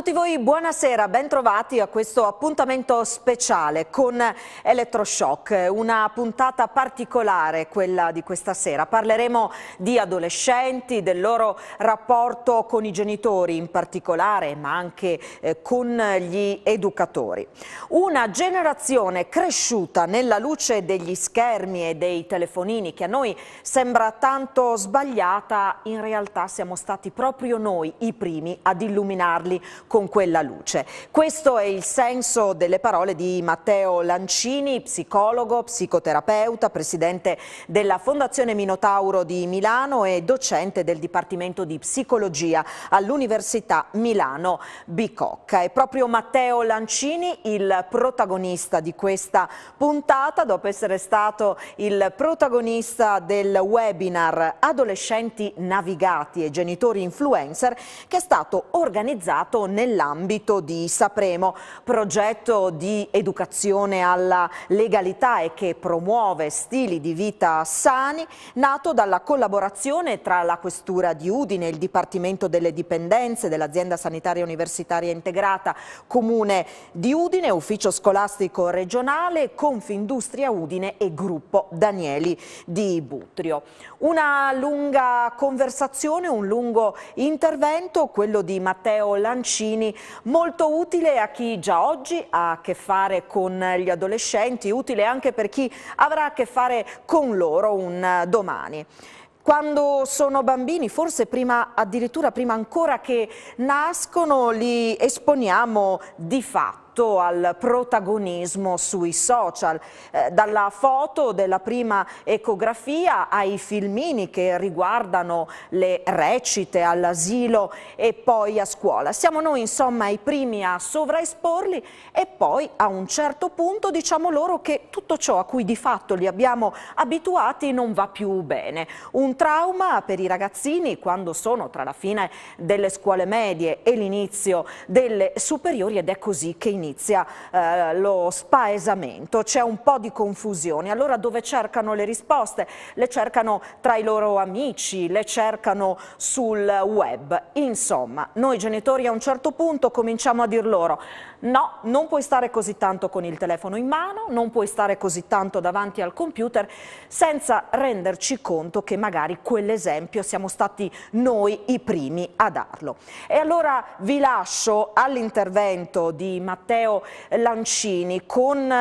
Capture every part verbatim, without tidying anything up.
tutti voi, buonasera, bentrovati a questo appuntamento speciale con Elettroshock, una puntata particolare quella di questa sera. Parleremo di adolescenti, del loro rapporto con i genitori in particolare, ma anche eh, con gli educatori. Una generazione cresciuta nella luce degli schermi e dei telefonini che a noi sembra tanto sbagliata, in realtà siamo stati proprio noi i primi ad illuminarli con quella luce. Questo è il senso delle parole di Matteo Lancini, psicologo, psicoterapeuta, presidente della Fondazione Minotauro di Milano e docente del Dipartimento di Psicologia all'Università Milano Bicocca. È proprio Matteo Lancini il protagonista di questa puntata, dopo essere stato il protagonista del webinar Adolescenti navigati e genitori influencer, che è stato organizzato nell'ambito di Sapremo, progetto di educazione alla legalità e che promuove stili di vita sani, nato dalla collaborazione tra la Questura di Udine, il Dipartimento delle Dipendenze dell'Azienda Sanitaria Universitaria Integrata Comune di Udine, Ufficio Scolastico Regionale, Confindustria Udine e Gruppo Danieli di Butrio. Una lunga conversazione, un lungo intervento, quello di Matteo Lancini, molto utile a chi già oggi ha a che fare con gli adolescenti, utile anche per chi avrà a che fare con loro un domani. Quando sono bambini, forse prima, addirittura prima ancora che nascono, li esponiamo di fatto al protagonismo sui social, eh, dalla foto della prima ecografia ai filmini che riguardano le recite all'asilo e poi a scuola. Siamo noi insomma i primi a sovraesporli e poi a un certo punto diciamo loro che tutto ciò a cui di fatto li abbiamo abituati non va più bene. Un trauma per i ragazzini quando sono tra la fine delle scuole medie e l'inizio delle superiori, ed è così che inizia eh, lo spaesamento. C'è un po' di confusione. Allora dove cercano le risposte? Le cercano tra i loro amici, le cercano sul web. Insomma, noi genitori a un certo punto cominciamo a dir loro: no, non puoi stare così tanto con il telefono in mano, non puoi stare così tanto davanti al computer, senza renderci conto che magari quell'esempio siamo stati noi i primi a darlo. E allora vi lascio all'intervento di Matteo Lancini con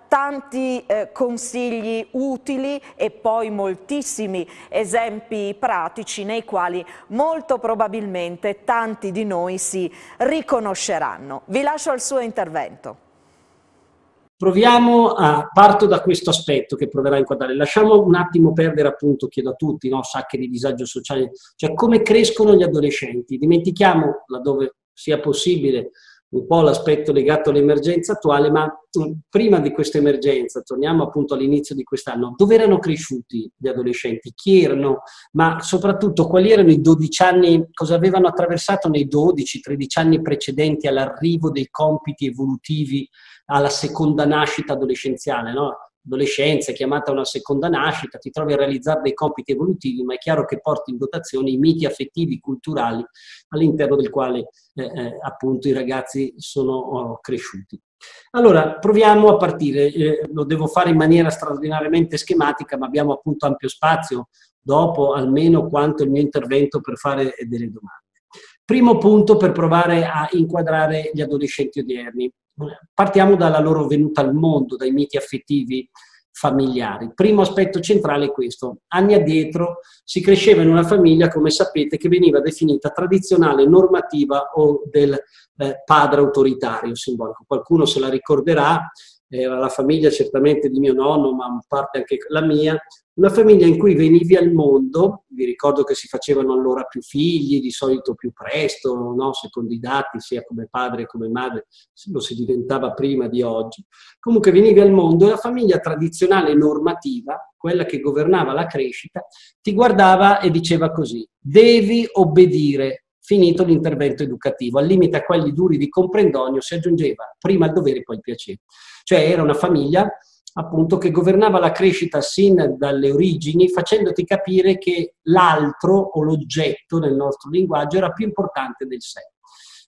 tanti eh, consigli utili e poi moltissimi esempi pratici nei quali molto probabilmente tanti di noi si riconosceranno. Vi lascio al suo intervento. Proviamo a, parto da questo aspetto che proverà a inquadrare. Lasciamo un attimo perdere, appunto, chiedo a tutti, no, sacche di disagio sociale, cioè come crescono gli adolescenti. Dimentichiamo, laddove sia possibile, un po' l'aspetto legato all'emergenza attuale, ma prima di questa emergenza, torniamo appunto all'inizio di quest'anno, dove erano cresciuti gli adolescenti, chi erano, ma soprattutto quali erano i dodici anni, cosa avevano attraversato nei dodici tredici anni precedenti all'arrivo dei compiti evolutivi alla seconda nascita adolescenziale, no? Adolescenza è chiamata una seconda nascita, ti trovi a realizzare dei compiti evolutivi, ma è chiaro che porti in dotazione i miti affettivi, culturali, all'interno del quale eh, eh, appunto i ragazzi sono oh, cresciuti. Allora, proviamo a partire, eh, lo devo fare in maniera straordinariamente schematica, ma abbiamo appunto ampio spazio dopo almeno quanto il mio intervento per fare delle domande. Primo punto per provare a inquadrare gli adolescenti odierni. Partiamo dalla loro venuta al mondo, dai miti affettivi familiari. Primo aspetto centrale è questo. Anni addietro si cresceva in una famiglia, come sapete, che veniva definita tradizionale, normativa o del eh, padre autoritario simbolico. Qualcuno se la ricorderà, era la famiglia certamente di mio nonno, ma in parte anche la mia, una famiglia in cui venivi al mondo, vi ricordo che si facevano allora più figli, di solito più presto, no? Secondo i dati, sia come padre che come madre, lo si diventava prima di oggi. Comunque venivi al mondo e la famiglia tradizionale normativa, quella che governava la crescita, ti guardava e diceva così: devi obbedire. Finito l'intervento educativo, al limite a quelli duri di comprendonio si aggiungeva prima il dovere e poi il piacere. Cioè era una famiglia appunto che governava la crescita sin dalle origini, facendoti capire che l'altro o l'oggetto nel nostro linguaggio era più importante del sé.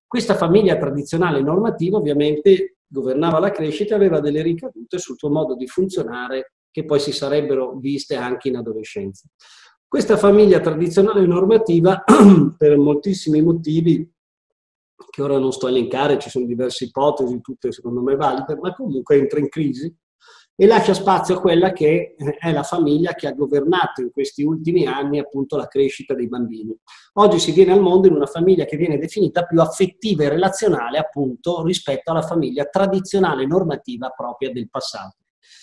Questa famiglia tradizionale normativa ovviamente governava la crescita e aveva delle ricadute sul tuo modo di funzionare che poi si sarebbero viste anche in adolescenza. Questa famiglia tradizionale normativa, per moltissimi motivi, che ora non sto a elencare, ci sono diverse ipotesi, tutte secondo me valide, ma comunque entra in crisi e lascia spazio a quella che è la famiglia che ha governato in questi ultimi anni appunto la crescita dei bambini. Oggi si viene al mondo in una famiglia che viene definita più affettiva e relazionale appunto rispetto alla famiglia tradizionale normativa propria del passato.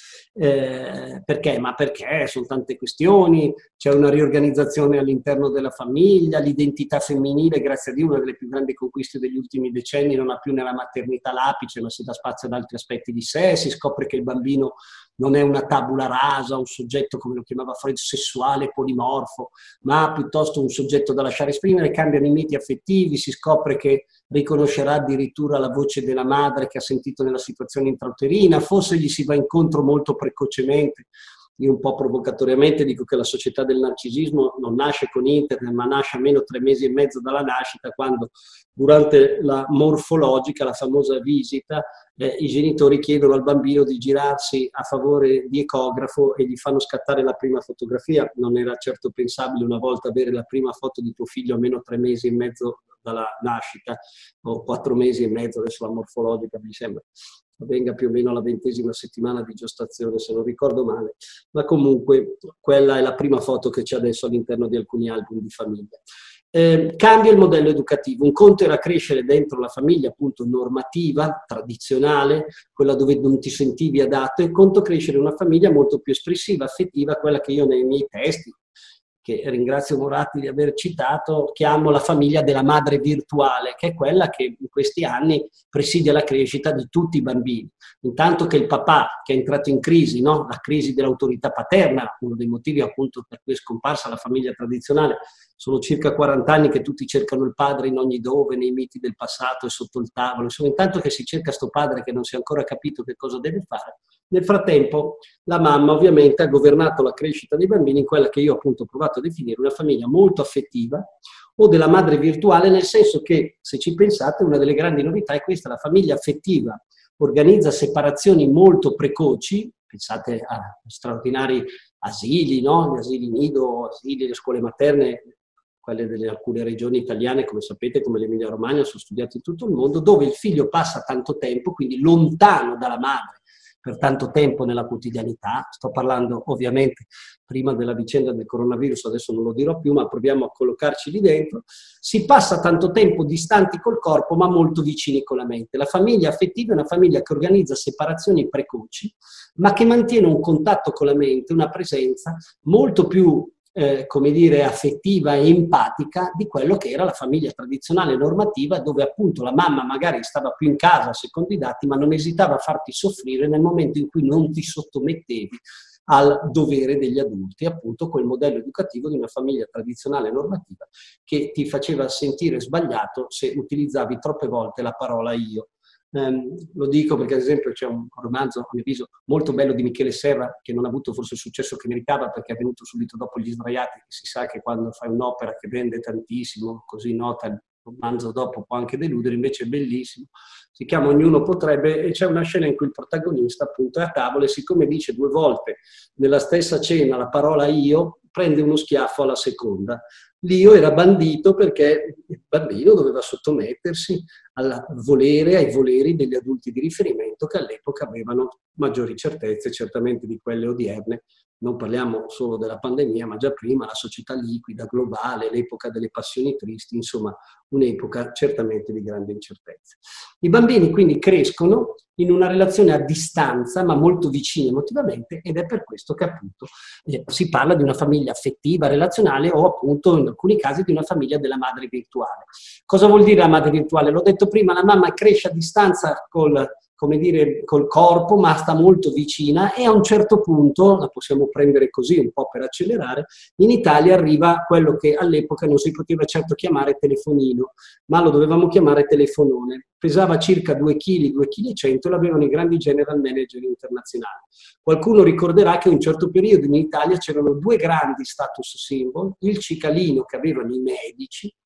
Eh, perché? Ma perché sono tante questioni, c'è una riorganizzazione all'interno della famiglia, l'identità femminile, grazie a Dio, una delle più grandi conquiste degli ultimi decenni, non ha più nella maternità l'apice, ma si dà spazio ad altri aspetti di sé, si scopre che il bambino non è una tabula rasa, un soggetto, come lo chiamava Freud, sessuale, polimorfo, ma piuttosto un soggetto da lasciare esprimere, cambiano i miti affettivi, si scopre che riconoscerà addirittura la voce della madre che ha sentito nella situazione intrauterina, forse gli si va incontro molto precocemente. Io un po' provocatoriamente dico che la società del narcisismo non nasce con internet, ma nasce a meno tre mesi e mezzo dalla nascita, quando durante la morfologica, la famosa visita, eh, i genitori chiedono al bambino di girarsi a favore di ecografo e gli fanno scattare la prima fotografia. Non era certo pensabile una volta avere la prima foto di tuo figlio a meno tre mesi e mezzo dalla nascita, o quattro mesi e mezzo, adesso la morfologica mi sembra avvenga più o meno alla ventesima settimana di gestazione, se non ricordo male, ma comunque quella è la prima foto che c'è adesso all'interno di alcuni album di famiglia. Eh, cambia il modello educativo, un conto era crescere dentro la famiglia appunto normativa, tradizionale, quella dove non ti sentivi adatto, e un conto crescere in una famiglia molto più espressiva, affettiva, quella che io nei miei testi, che ringrazio Moratti di aver citato, chiamo la famiglia della madre virtuale, che è quella che in questi anni presidia la crescita di tutti i bambini. Intanto che il papà, che è entrato in crisi, no? La crisi dell'autorità paterna, uno dei motivi appunto per cui è scomparsa la famiglia tradizionale, sono circa quaranta anni che tutti cercano il padre in ogni dove, nei miti del passato e sotto il tavolo. Insomma, intanto che si cerca sto padre che non si è ancora capito che cosa deve fare, nel frattempo la mamma ovviamente ha governato la crescita dei bambini in quella che io appunto ho provato a definire una famiglia molto affettiva, o della madre virtuale, nel senso che, se ci pensate, una delle grandi novità è questa: la famiglia affettiva organizza separazioni molto precoci. Pensate a straordinari asili, no? Gli asili nido, asili, le scuole materne, quelle delle alcune regioni italiane, come sapete, come l'Emilia Romagna, sono studiate in tutto il mondo, dove il figlio passa tanto tempo, quindi lontano dalla madre, per tanto tempo nella quotidianità. Sto parlando ovviamente prima della vicenda del coronavirus, adesso non lo dirò più, ma proviamo a collocarci lì dentro. Si passa tanto tempo distanti col corpo, ma molto vicini con la mente. La famiglia affettiva è una famiglia che organizza separazioni precoci, ma che mantiene un contatto con la mente, una presenza molto più Eh, come dire, affettiva e empatica di quello che era la famiglia tradizionale normativa, dove appunto la mamma magari stava più in casa secondo i dati, ma non esitava a farti soffrire nel momento in cui non ti sottomettevi al dovere degli adulti, appunto quel modello educativo di una famiglia tradizionale normativa che ti faceva sentire sbagliato se utilizzavi troppe volte la parola io. Um, lo dico perché ad esempio c'è un romanzo, a mio avviso, molto bello di Michele Serra, che non ha avuto forse il successo che meritava perché è venuto subito dopo Gli Sdraiati, che si sa che quando fai un'opera che vende tantissimo, così nota, il romanzo dopo può anche deludere, invece è bellissimo. Si chiama Ognuno potrebbe, e c'è una scena in cui il protagonista appunto è a tavola e, siccome dice due volte nella stessa cena la parola io, prende uno schiaffo alla seconda. L'io era bandito perché il bambino doveva sottomettersi al volere, ai voleri degli adulti di riferimento che all'epoca avevano maggiori certezze, certamente di quelle odierne. Non parliamo solo della pandemia, ma già prima la società liquida, globale, l'epoca delle passioni tristi, insomma un'epoca certamente di grande incertezza. I bambini quindi crescono in una relazione a distanza, ma molto vicini emotivamente, ed è per questo che appunto eh, si parla di una famiglia affettiva, relazionale, o appunto in alcuni casi di una famiglia della madre virtuale. Cosa vuol dire la madre virtuale? L'ho detto prima, la mamma cresce a distanza col, come dire, col corpo, ma sta molto vicina, e a un certo punto, la possiamo prendere così un po' per accelerare, in Italia arriva quello che all'epoca non si poteva certo chiamare telefonino, ma lo dovevamo chiamare telefonone. Pesava circa due chili, due chili e cento, e l'avevano i grandi general manager internazionali. Qualcuno ricorderà che a un certo periodo in Italia c'erano due grandi status symbol, il cicalino che avevano i medici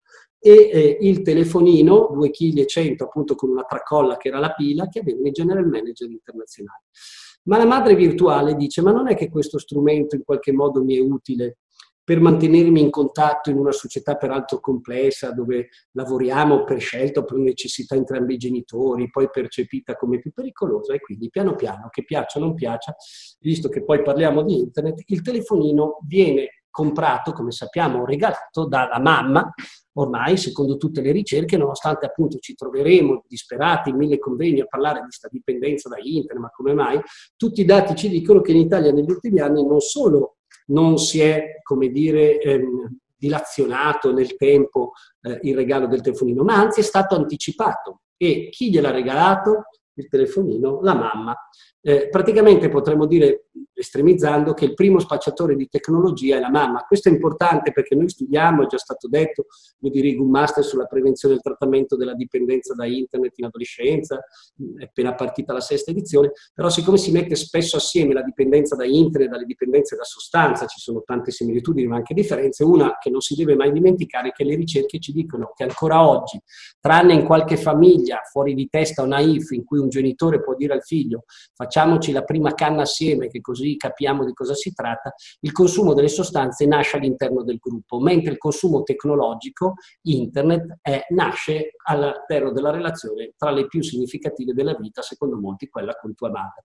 e eh, il telefonino, due virgola cento chili appunto con una tracolla che era la pila, che avevano i general manager internazionali. Ma la madre virtuale dice, ma non è che questo strumento in qualche modo mi è utile per mantenermi in contatto in una società peraltro complessa, dove lavoriamo per scelta o per necessità entrambi i genitori, poi percepita come più pericolosa, e quindi piano piano, che piaccia o non piaccia, visto che poi parliamo di internet, il telefonino viene comprato, come sappiamo, regalato dalla mamma, ormai secondo tutte le ricerche, nonostante appunto ci troveremo disperati in mille convegni a parlare di questa dipendenza da internet, ma come mai, tutti i dati ci dicono che in Italia negli ultimi anni non solo non si è, come dire, ehm, dilazionato nel tempo eh, il regalo del telefonino, ma anzi è stato anticipato. E chi gliel'ha regalato? Il telefonino? La mamma. Eh, praticamente potremmo dire, estremizzando, che il primo spacciatore di tecnologia è la mamma. Questo è importante perché noi studiamo, è già stato detto, io dirigo un master sulla prevenzione e il trattamento della dipendenza da internet in adolescenza, è appena partita la sesta edizione, però siccome si mette spesso assieme la dipendenza da internet dalle dipendenze da sostanza, ci sono tante similitudini ma anche differenze, una che non si deve mai dimenticare è che le ricerche ci dicono che ancora oggi, tranne in qualche famiglia fuori di testa o naif in cui un genitore può dire al figlio facciamoci la prima canna assieme che così capiamo di cosa si tratta, il consumo delle sostanze nasce all'interno del gruppo, mentre il consumo tecnologico, internet, è, nasce all'interno della relazione tra le più significative della vita, secondo molti quella con tua madre.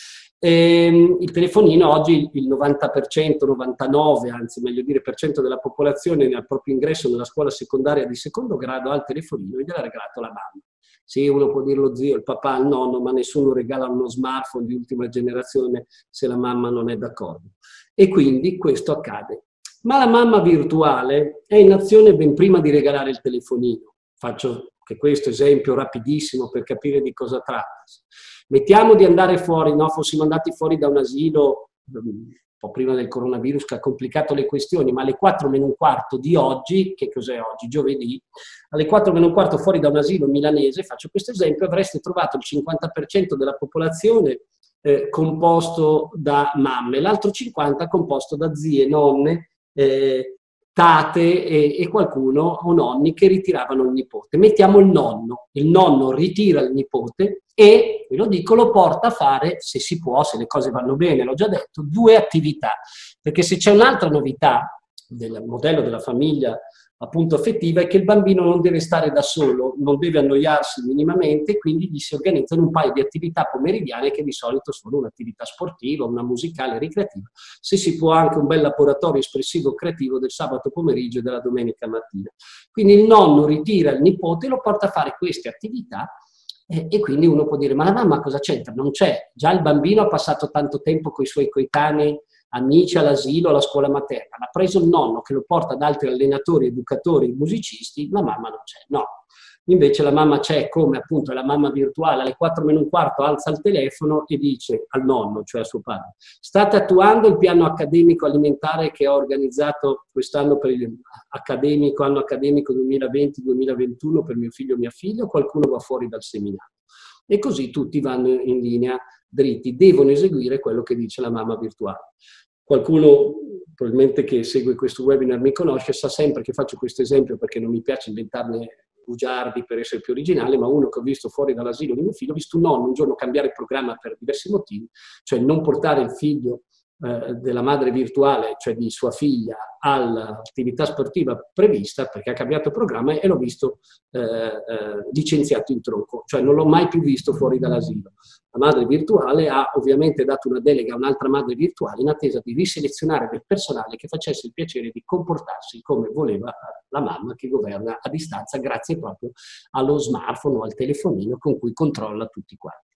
E, il telefonino oggi il novanta per cento, novantanove per cento, anzi meglio dire per cento della popolazione al proprio ingresso nella scuola secondaria di secondo grado ha il telefonino e gliel'ha regalato la mamma. Sì, uno può dire lo zio, il papà, il nonno, ma nessuno regala uno smartphone di ultima generazione se la mamma non è d'accordo. E quindi questo accade. Ma la mamma virtuale è in azione ben prima di regalare il telefonino. Faccio che questo esempio rapidissimo per capire di cosa tratta. Mettiamo di andare fuori, no? Fossimo andati fuori da un asilo un po' prima del coronavirus che ha complicato le questioni, ma alle quattro meno un quarto di oggi, che cos'è oggi? Giovedì, alle quattro meno un quarto fuori da un asilo milanese, faccio questo esempio, avreste trovato il cinquanta per cento della popolazione eh, composto da mamme, l'altro cinquanta per cento composto da zie, nonne, eh, tate e, e qualcuno o nonni che ritiravano il nipote. Mettiamo il nonno, il nonno ritira il nipote e, ve lo dico, lo porta a fare, se si può, se le cose vanno bene, l'ho già detto, due attività. Perché se c'è un'altra novità del modello della famiglia appunto affettiva è che il bambino non deve stare da solo, non deve annoiarsi minimamente, quindi gli si organizzano un paio di attività pomeridiane che di solito sono un'attività sportiva, una musicale, ricreativa, se si può anche un bel laboratorio espressivo creativo del sabato pomeriggio e della domenica mattina. Quindi il nonno ritira il nipote e lo porta a fare queste attività eh, e quindi uno può dire ma la mamma cosa c'entra? Non c'è, già il bambino ha passato tanto tempo con i suoi coetanei amici all'asilo, alla scuola materna, l'ha preso il nonno che lo porta ad altri allenatori, educatori, musicisti, la mamma non c'è, no. Invece la mamma c'è come appunto la mamma virtuale, alle quattro meno un quarto alza il telefono e dice al nonno, cioè a suo padre, state attuando il piano accademico alimentare che ho organizzato quest'anno per il accademico, anno accademico duemilaventi duemilaventuno per mio figlio o mia figlia, qualcuno va fuori dal seminario. E così tutti vanno in linea dritti, devono eseguire quello che dice la mamma virtuale. Qualcuno probabilmente che segue questo webinar mi conosce, sa sempre che faccio questo esempio perché non mi piace inventarne bugiardi per essere più originale, ma uno che ho visto fuori dall'asilo di mio figlio, ho visto un nonno un giorno cambiare programma per diversi motivi, cioè non portare il figlio eh, della madre virtuale, cioè di sua figlia, all'attività sportiva prevista perché ha cambiato programma e l'ho visto eh, eh, licenziato in tronco, cioè non l'ho mai più visto fuori dall'asilo. La madre virtuale ha ovviamente dato una delega a un'altra madre virtuale in attesa di riselezionare del personale che facesse il piacere di comportarsi come voleva la mamma che governa a distanza grazie proprio allo smartphone o al telefonino con cui controlla tutti quanti.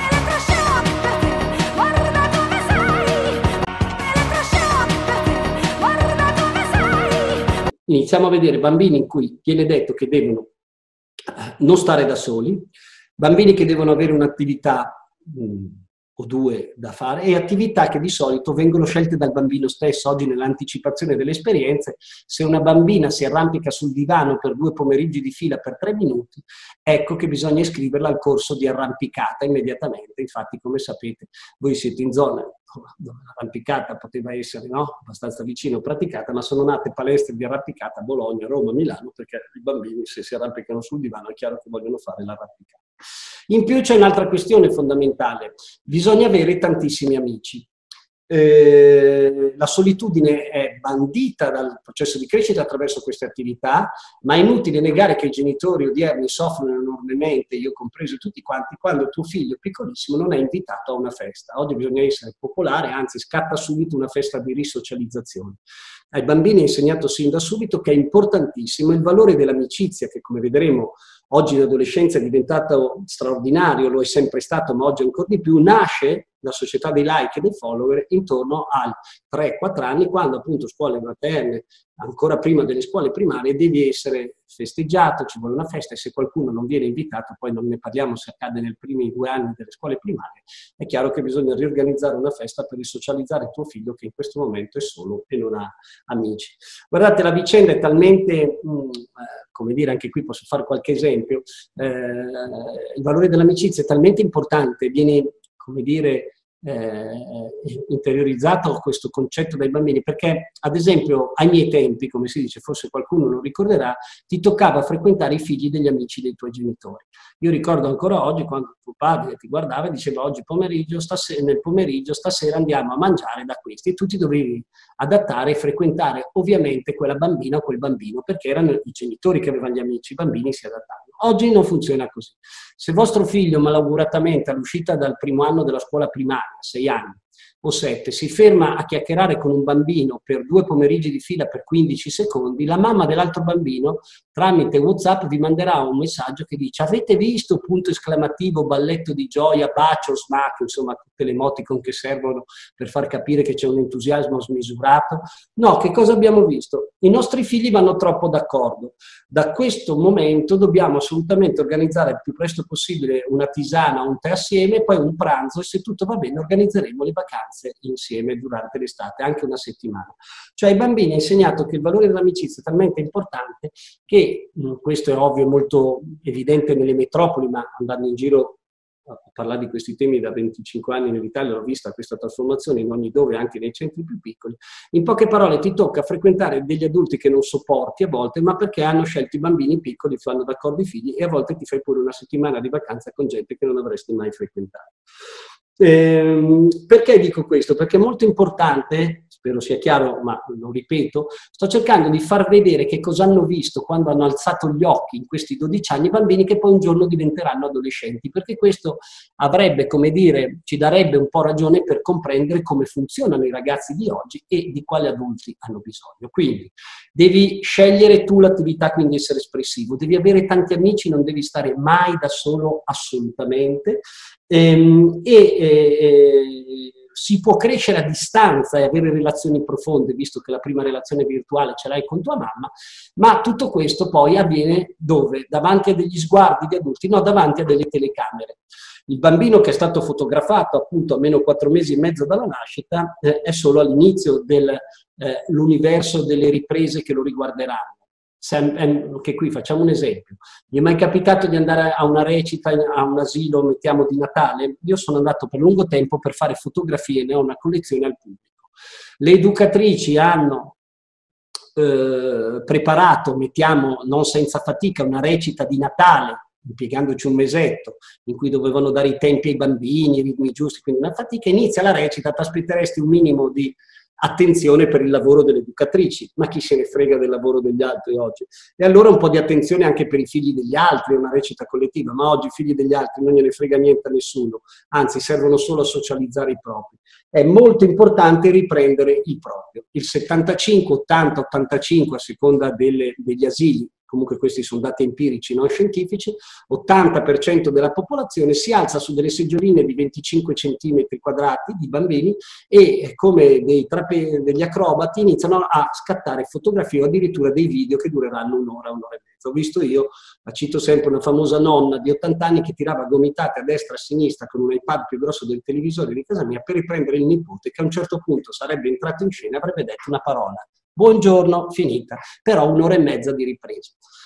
Iniziamo a vedere bambini in cui viene detto che devono non stare da soli, bambini che devono avere un'attività mh, o due da fare e attività che di solito vengono scelte dal bambino stesso. Oggi nell'anticipazione delle esperienze, se una bambina si arrampica sul divano per due pomeriggi di fila per tre minuti, ecco che bisogna iscriverla al corso di arrampicata immediatamente. Infatti, come sapete, voi siete in zona dove l'arrampicata poteva essere, no, abbastanza vicino, praticata, ma sono nate palestre di arrampicata a Bologna, Roma, Milano, perché i bambini, se si arrampicano sul divano, è chiaro che vogliono fare l'arrampicata. In più c'è un'altra questione fondamentale: bisogna avere tantissimi amici. Eh, la solitudine è bandita dal processo di crescita attraverso queste attività, ma è inutile negare che i genitori odierni soffrono enormemente, io compreso tutti quanti, quando tuo figlio piccolissimo non è invitato a una festa. Oggi bisogna essere popolare, anzi scatta subito una festa di risocializzazione. Ai bambini è insegnato sin da subito che è importantissimo il valore dell'amicizia, che come vedremo oggi in adolescenza è diventato straordinario, lo è sempre stato, ma oggi ancora di più. Nasce la società dei like e dei follower intorno ai tre quattro anni, quando appunto scuole materne, ancora prima delle scuole primarie, devi essere festeggiato, ci vuole una festa, e se qualcuno non viene invitato, poi non ne parliamo se accade nei primi due anni delle scuole primarie, è chiaro che bisogna riorganizzare una festa per risocializzare tuo figlio, che in questo momento è solo e non ha amici. Guardate, la vicenda è talmente, mh, come dire, anche qui posso fare qualche esempio, eh, il valore dell'amicizia è talmente importante, viene, come dire, eh, interiorizzato questo concetto dai bambini, perché ad esempio ai miei tempi, come si dice, forse qualcuno lo ricorderà, ti toccava frequentare i figli degli amici dei tuoi genitori. Io ricordo ancora oggi quando tuo padre ti guardava e diceva: oggi pomeriggio, stasera, nel pomeriggio, stasera andiamo a mangiare da questi, e tu ti dovevi adattare e frequentare ovviamente quella bambina o quel bambino, perché erano i genitori che avevano gli amici, i bambini si adattavano. Oggi non funziona così. Se vostro figlio malauguratamente all'uscita dal primo anno della scuola primaria, sei anni o sette, si ferma a chiacchierare con un bambino per due pomeriggi di fila per quindici secondi, la mamma dell'altro bambino tramite WhatsApp vi manderà un messaggio che dice: avete visto, punto esclamativo, balletto di gioia, bacio, smack, insomma tutte le emoticon che servono per far capire che c'è un entusiasmo smisurato. No, che cosa abbiamo visto? I nostri figli vanno troppo d'accordo. Da questo momento dobbiamo assolutamente organizzare il più presto possibile una tisana, un tè assieme, poi un pranzo, e se tutto va bene organizzeremo le vacanze insieme durante l'estate, anche una settimana. Cioè ai bambini è insegnato che il valore dell'amicizia è talmente importante che, mh, questo è ovvio e molto evidente nelle metropoli, ma andando in giro a parlare di questi temi da venticinque anni nell'Italia l'ho vista questa trasformazione in ogni dove, anche nei centri più piccoli. In poche parole, ti tocca frequentare degli adulti che non sopporti a volte, ma perché hanno scelto i bambini piccoli, fanno d'accordo i figli, e a volte ti fai pure una settimana di vacanza con gente che non avresti mai frequentato. Eh, perché dico questo? Perché è molto importante, spero sia chiaro, ma lo ripeto, sto cercando di far vedere che cosa hanno visto quando hanno alzato gli occhi in questi dodici anni i bambini che poi un giorno diventeranno adolescenti, perché questo avrebbe, come dire, ci darebbe un po' ragione per comprendere come funzionano i ragazzi di oggi e di quali adulti hanno bisogno. Quindi devi scegliere tu l'attività, quindi essere espressivo, devi avere tanti amici, non devi stare mai da solo assolutamente. Ehm, e eh, si può crescere a distanza e avere relazioni profonde, visto che la prima relazione virtuale ce l'hai con tua mamma, ma tutto questo poi avviene dove? Davanti a degli sguardi di adulti, no, davanti a delle telecamere. Il bambino che è stato fotografato appunto a meno quattro mesi e mezzo dalla nascita eh, è solo all'inizio dell'universo eh, delle riprese che lo riguarderanno. Che qui facciamo un esempio. Mi è mai capitato di andare a una recita, a un asilo, mettiamo, di Natale? Io sono andato per lungo tempo per fare fotografie, ne ho una collezione al pubblico. Le educatrici hanno eh, preparato, mettiamo, non senza fatica, una recita di Natale, impiegandoci un mesetto, in cui dovevano dare i tempi ai bambini, i ritmi giusti, quindi una fatica. Inizia la recita, ti aspetteresti un minimo di attenzione per il lavoro delle educatrici, ma chi se ne frega del lavoro degli altri oggi? E allora un po' di attenzione anche per i figli degli altri, è una recita collettiva, ma oggi i figli degli altri non gliene frega niente a nessuno, anzi servono solo a socializzare i propri. È molto importante riprendere il proprio. Il settantacinque, ottanta, ottantacinque, a seconda delle, degli asili, comunque questi sono dati empirici non scientifici, ottanta per cento della popolazione si alza su delle seggioline di venticinque centimetri quadrati di bambini e come dei trape, degli acrobati iniziano a scattare fotografie o addirittura dei video che dureranno un'ora, un'ora e mezza. Ho visto io, la cito sempre, una famosa nonna di ottanta anni che tirava gomitate a destra e a sinistra con un iPad più grosso del televisore di casa mia per riprendere il nipote che a un certo punto sarebbe entrato in scena e avrebbe detto una parola. Buongiorno, finita, però un'ora e mezza di ripresa.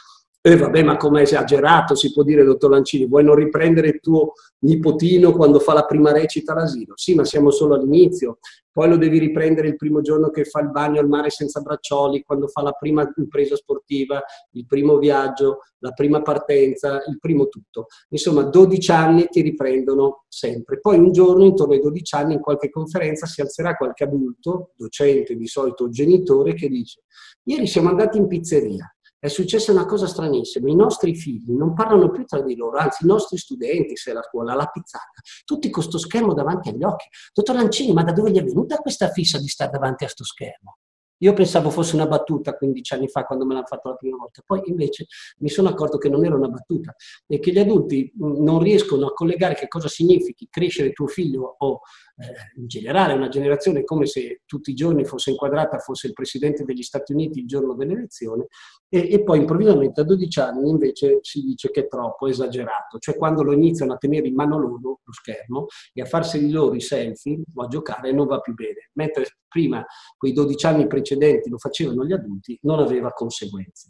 Eh vabbè, ma com'è esagerato, si può dire, dottor Lancini, vuoi non riprendere il tuo nipotino quando fa la prima recita all'asilo? Sì, ma siamo solo all'inizio, poi lo devi riprendere il primo giorno che fa il bagno al mare senza braccioli, quando fa la prima impresa sportiva, il primo viaggio, la prima partenza, il primo tutto. Insomma, dodici anni ti riprendono sempre. Poi un giorno, intorno ai dodici anni, in qualche conferenza si alzerà qualche adulto, docente di solito o genitore, che dice: ieri siamo andati in pizzeria. È successa una cosa stranissima, i nostri figli non parlano più tra di loro, anzi i nostri studenti, se è la scuola, la pizzata, tutti con sto schermo davanti agli occhi. Dottor Lancini, ma da dove gli è venuta questa fissa di stare davanti a sto schermo? Io pensavo fosse una battuta quindici anni fa, quando me l'hanno fatto la prima volta, poi invece mi sono accorto che non era una battuta e che gli adulti non riescono a collegare che cosa significhi crescere tuo figlio o eh, in generale una generazione, come se tutti i giorni fosse inquadrata, fosse il Presidente degli Stati Uniti il giorno dell'elezione, e, e poi improvvisamente a dodici anni invece si dice che è troppo, esagerato, cioè quando lo iniziano a tenere in mano loro lo schermo e a farseli loro i selfie o a giocare non va più bene, mentre prima quei dodici anni precedenti lo facevano gli adulti, non aveva conseguenze.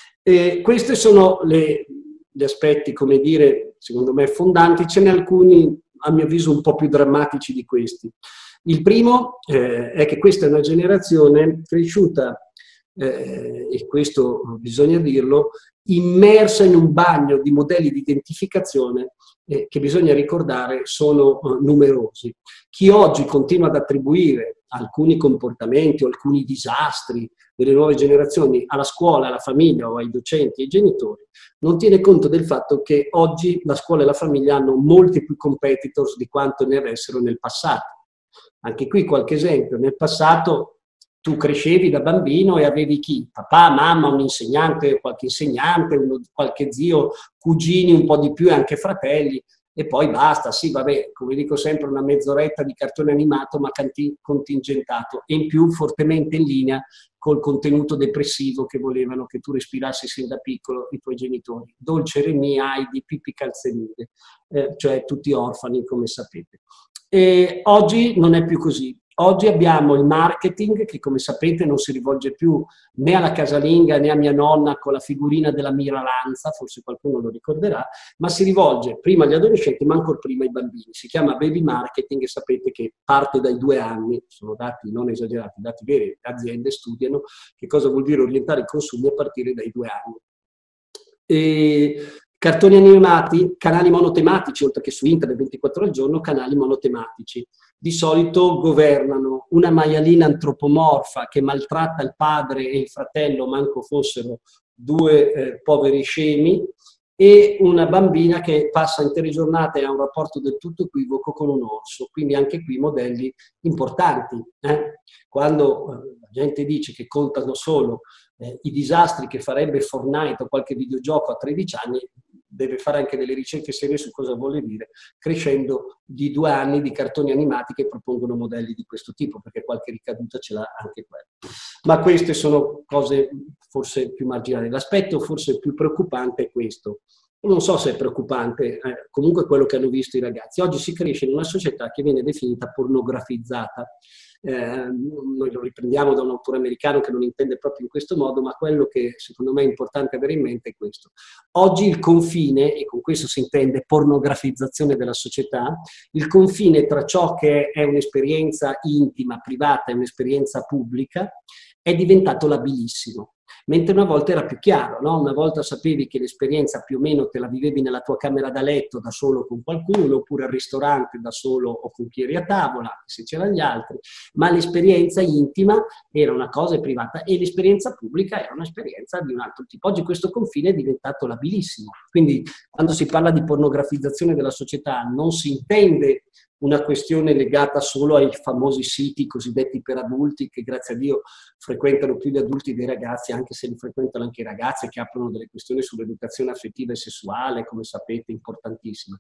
E questi sono le, gli aspetti, come dire, secondo me fondanti, ce n'è alcuni a mio avviso un po' più drammatici di questi. Il primo eh, è che questa è una generazione cresciuta, eh, e questo bisogna dirlo, immersa in un bagno di modelli di identificazione eh, che bisogna ricordare sono eh, numerosi. Chi oggi continua ad attribuire alcuni comportamenti o alcuni disastri delle nuove generazioni alla scuola, alla famiglia o ai docenti e ai genitori, non tiene conto del fatto che oggi la scuola e la famiglia hanno molti più competitors di quanto ne avessero nel passato. Anche qui qualche esempio. Nel passato tu crescevi da bambino e avevi chi? Papà, mamma, un insegnante, qualche insegnante, uno, qualche zio, cugini un po' di più e anche fratelli, e poi basta. Sì, vabbè, come dico sempre, una mezz'oretta di cartone animato ma contingentato e in più fortemente in linea col contenuto depressivo che volevano che tu respirassi sin da piccolo i tuoi genitori. Dolce Remì, Heidi, Pippi Calzenude, eh, cioè tutti orfani, come sapete. E oggi non è più così. Oggi abbiamo il marketing che, come sapete, non si rivolge più né alla casalinga né a mia nonna con la figurina della Miralanza, forse qualcuno lo ricorderà, ma si rivolge prima agli adolescenti ma ancora prima ai bambini. Si chiama baby marketing e sapete che parte dai due anni, sono dati non esagerati, dati veri, le aziende studiano che cosa vuol dire orientare i consumi a partire dai due anni. E cartoni animati, canali monotematici, oltre che su internet ventiquattro ore al giorno, canali monotematici. Di solito governano una maialina antropomorfa che maltratta il padre e il fratello, manco fossero due eh, poveri scemi, e una bambina che passa intere giornate e ha un rapporto del tutto equivoco con un orso. Quindi anche qui modelli importanti. Eh? Quando eh, la gente dice che contano solo eh, i disastri che farebbe Fortnite o qualche videogioco a tredici anni, deve fare anche delle ricerche serie su cosa vuole dire, crescendo di due anni di cartoni animati che propongono modelli di questo tipo, perché qualche ricaduta ce l'ha anche quello. Ma queste sono cose forse più marginali. L'aspetto forse più preoccupante è questo. Non so se è preoccupante, eh, comunque quello che hanno visto i ragazzi. Oggi si cresce in una società che viene definita pornografizzata. Eh, noi lo riprendiamo da un autore americano che non intende proprio in questo modo, ma quello che secondo me è importante avere in mente è questo. Oggi il confine, e con questo si intende pornografizzazione della società, il confine tra ciò che è un'esperienza intima, privata e un'esperienza pubblica è diventato labilissimo. Mentre una volta era più chiaro, no? Una volta sapevi che l'esperienza più o meno te la vivevi nella tua camera da letto da solo con qualcuno, oppure al ristorante da solo o con chi eri a tavola, se c'erano gli altri, ma l'esperienza intima era una cosa privata e l'esperienza pubblica era un'esperienza di un altro tipo. Oggi questo confine è diventato labilissimo. Quindi quando si parla di pornografizzazione della società non si intende una questione legata solo ai famosi siti cosiddetti per adulti, che grazie a Dio frequentano più gli adulti dei ragazzi, anche se li frequentano anche i ragazzi, che aprono delle questioni sull'educazione affettiva e sessuale, come sapete, importantissima.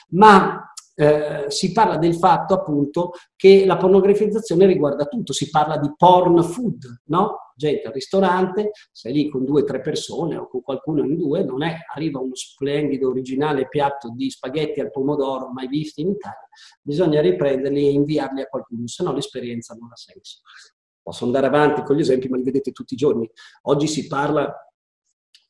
Ma eh, si parla del fatto appunto che la pornografizzazione riguarda tutto, si parla di porn food, no? Gente al ristorante, sei lì con due o tre persone o con qualcuno in due, non è, arriva uno splendido originale piatto di spaghetti al pomodoro mai visti in Italia, bisogna riprenderli e inviarli a qualcuno, se no l'esperienza non ha senso. Posso andare avanti con gli esempi, ma li vedete tutti i giorni. Oggi si parla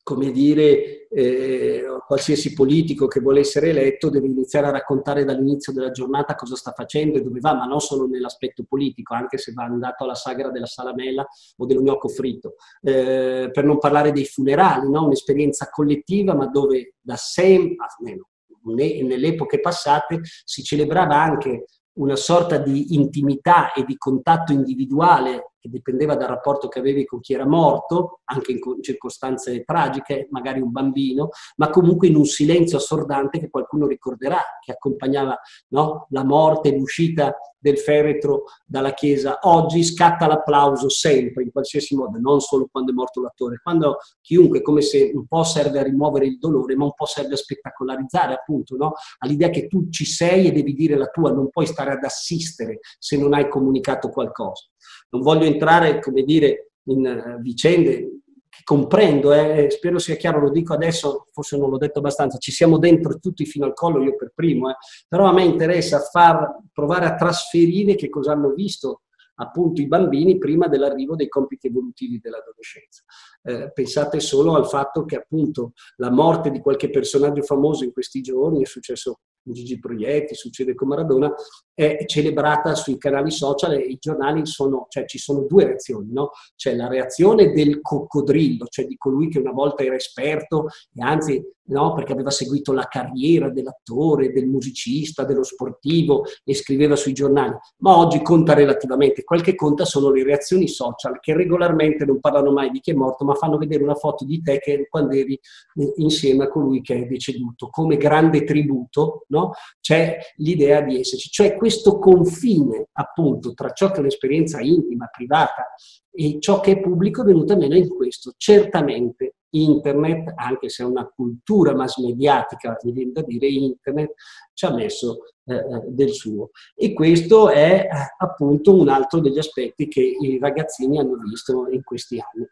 come dire, eh, qualsiasi politico che vuole essere eletto deve iniziare a raccontare dall'inizio della giornata cosa sta facendo e dove va, ma non solo nell'aspetto politico, anche se va andato alla sagra della salamella o del gnocco fritto. Eh, per non parlare dei funerali, no? Un'esperienza collettiva, ma dove da sempre, almeno nelle epoche passate, si celebrava anche una sorta di intimità e di contatto individuale che dipendeva dal rapporto che avevi con chi era morto, anche in circostanze tragiche, magari un bambino, ma comunque in un silenzio assordante che qualcuno ricorderà, che accompagnava, no, la morte, l'uscita del feretro dalla chiesa. Oggi scatta l'applauso sempre, in qualsiasi modo, non solo quando è morto l'attore, quando chiunque, come se un po' serve a rimuovere il dolore, ma un po' serve a spettacolarizzare, appunto, no? All'idea che tu ci sei e devi dire la tua, non puoi stare ad assistere se non hai comunicato qualcosa. Non voglio entrare, come dire, in vicende che comprendo, eh, spero sia chiaro, lo dico adesso, forse non l'ho detto abbastanza, ci siamo dentro tutti fino al collo, io per primo, eh, però a me interessa far provare a trasferire che cosa hanno visto appunto i bambini prima dell'arrivo dei compiti evolutivi dell'adolescenza. Eh, pensate solo al fatto che appunto la morte di qualche personaggio famoso in questi giorni, è successo con Gigi Proietti, succede con Maradona, è celebrata sui canali social e i giornali sono, cioè ci sono due reazioni, no? C'è la reazione del coccodrillo, cioè di colui che una volta era esperto e anzi, no, perché aveva seguito la carriera dell'attore, del musicista, dello sportivo e scriveva sui giornali, ma oggi conta relativamente, quel che conta sono le reazioni social che regolarmente non parlano mai di chi è morto, ma fanno vedere una foto di te che quando eri insieme a colui che è deceduto, come grande tributo, no? C'è l'idea di esserci, cioè questo confine appunto tra ciò che è un'esperienza intima, privata e ciò che è pubblico è venuto meno in questo. Certamente internet, anche se è una cultura mass mediatica, mi viene da dire, internet ci ha messo eh, del suo. E questo è eh, appunto un altro degli aspetti che i ragazzini hanno visto in questi anni.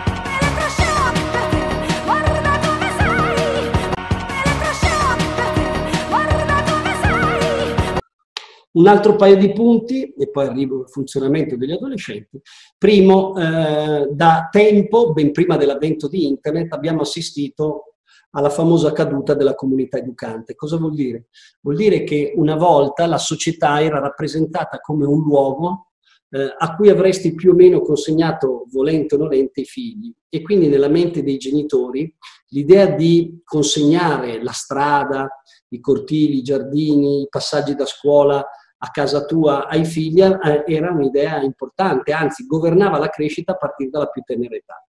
Un altro paio di punti, e poi arrivo al funzionamento degli adolescenti. Primo, eh, da tempo, ben prima dell'avvento di internet, abbiamo assistito alla famosa caduta della comunità educante. Cosa vuol dire? Vuol dire che una volta la società era rappresentata come un luogo eh, a cui avresti più o meno consegnato, volente o nolente, i figli. E quindi nella mente dei genitori l'idea di consegnare la strada, i cortili, i giardini, i passaggi da scuola a casa tua ai figli eh, era un'idea importante, anzi governava la crescita a partire dalla più tenera età.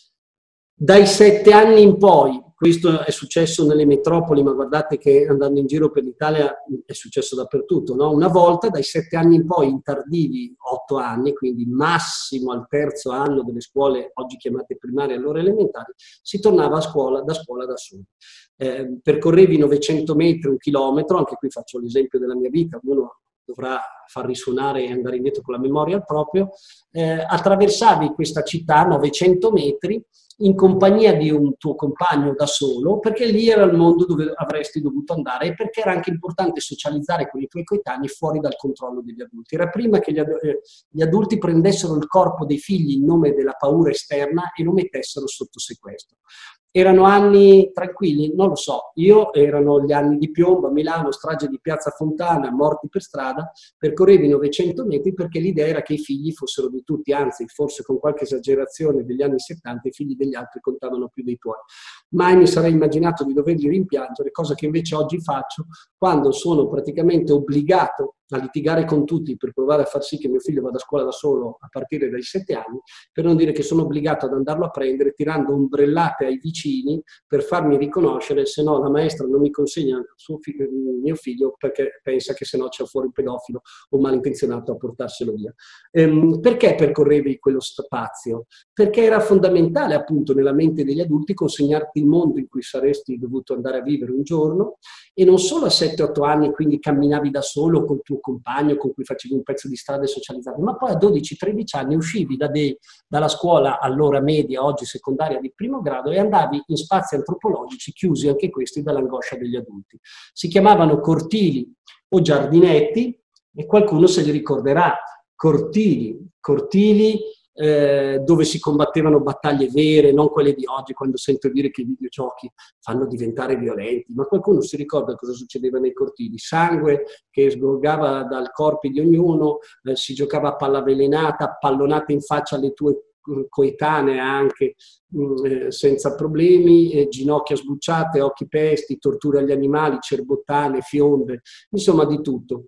Dai sette anni in poi, questo è successo nelle metropoli, ma guardate che andando in giro per l'Italia è successo dappertutto, no? Una volta, dai sette anni in poi, in tardivi otto anni, quindi massimo al terzo anno delle scuole, oggi chiamate primarie, allora elementari, si tornava a scuola, da scuola da soli. Eh, percorrevi novecento metri, un chilometro, anche qui faccio l'esempio della mia vita, uno dovrà far risuonare e andare indietro con la memoria proprio, eh, attraversavi questa città, novecento metri, in compagnia di un tuo compagno da solo, perché lì era il mondo dove avresti dovuto andare e perché era anche importante socializzare con i tuoi coetanei fuori dal controllo degli adulti. Era prima che gli, ad eh, gli adulti prendessero il corpo dei figli in nome della paura esterna e lo mettessero sotto sequestro. Erano anni tranquilli? Non lo so. Io erano gli anni di piombo a Milano, strage di Piazza Fontana, morti per strada, percorrevi novecento metri perché l'idea era che i figli fossero di tutti, anzi forse con qualche esagerazione degli anni settanta i figli degli altri contavano più dei tuoi. Mai mi sarei immaginato di doverli rimpiangere, cosa che invece oggi faccio quando sono praticamente obbligato a litigare con tutti per provare a far sì che mio figlio vada a scuola da solo a partire dai sette anni, per non dire che sono obbligato ad andarlo a prendere tirando ombrellate ai vicini per farmi riconoscere, se no la maestra non mi consegna suo figlio, mio figlio perché pensa che se no c'è fuori un pedofilo o malintenzionato a portarselo via. Ehm, perché percorrevi quello spazio? Perché era fondamentale appunto nella mente degli adulti consegnarti il mondo in cui saresti dovuto andare a vivere un giorno, e non solo a sette otto anni quindi camminavi da solo col tuo compagno con cui facevi un pezzo di strada e socializzavi, ma poi a dodici tredici anni uscivi da dei, dalla scuola allora media, oggi secondaria di primo grado, e andavi in spazi antropologici chiusi anche questi dall'angoscia degli adulti. Si chiamavano cortili o giardinetti e qualcuno se li ricorderà. Cortili, cortili eh, dove si combattevano battaglie vere, non quelle di oggi, quando sento dire che i videogiochi fanno diventare violenti. Ma qualcuno si ricorda cosa succedeva nei cortili? Sangue che sgorgava dal corpo di ognuno, eh, si giocava a palla avvelenata, pallonate in faccia alle tue coetanee anche mh, eh, senza problemi, eh, ginocchia sbucciate, occhi pesti, torture agli animali, cerbottane, fionde, insomma di tutto.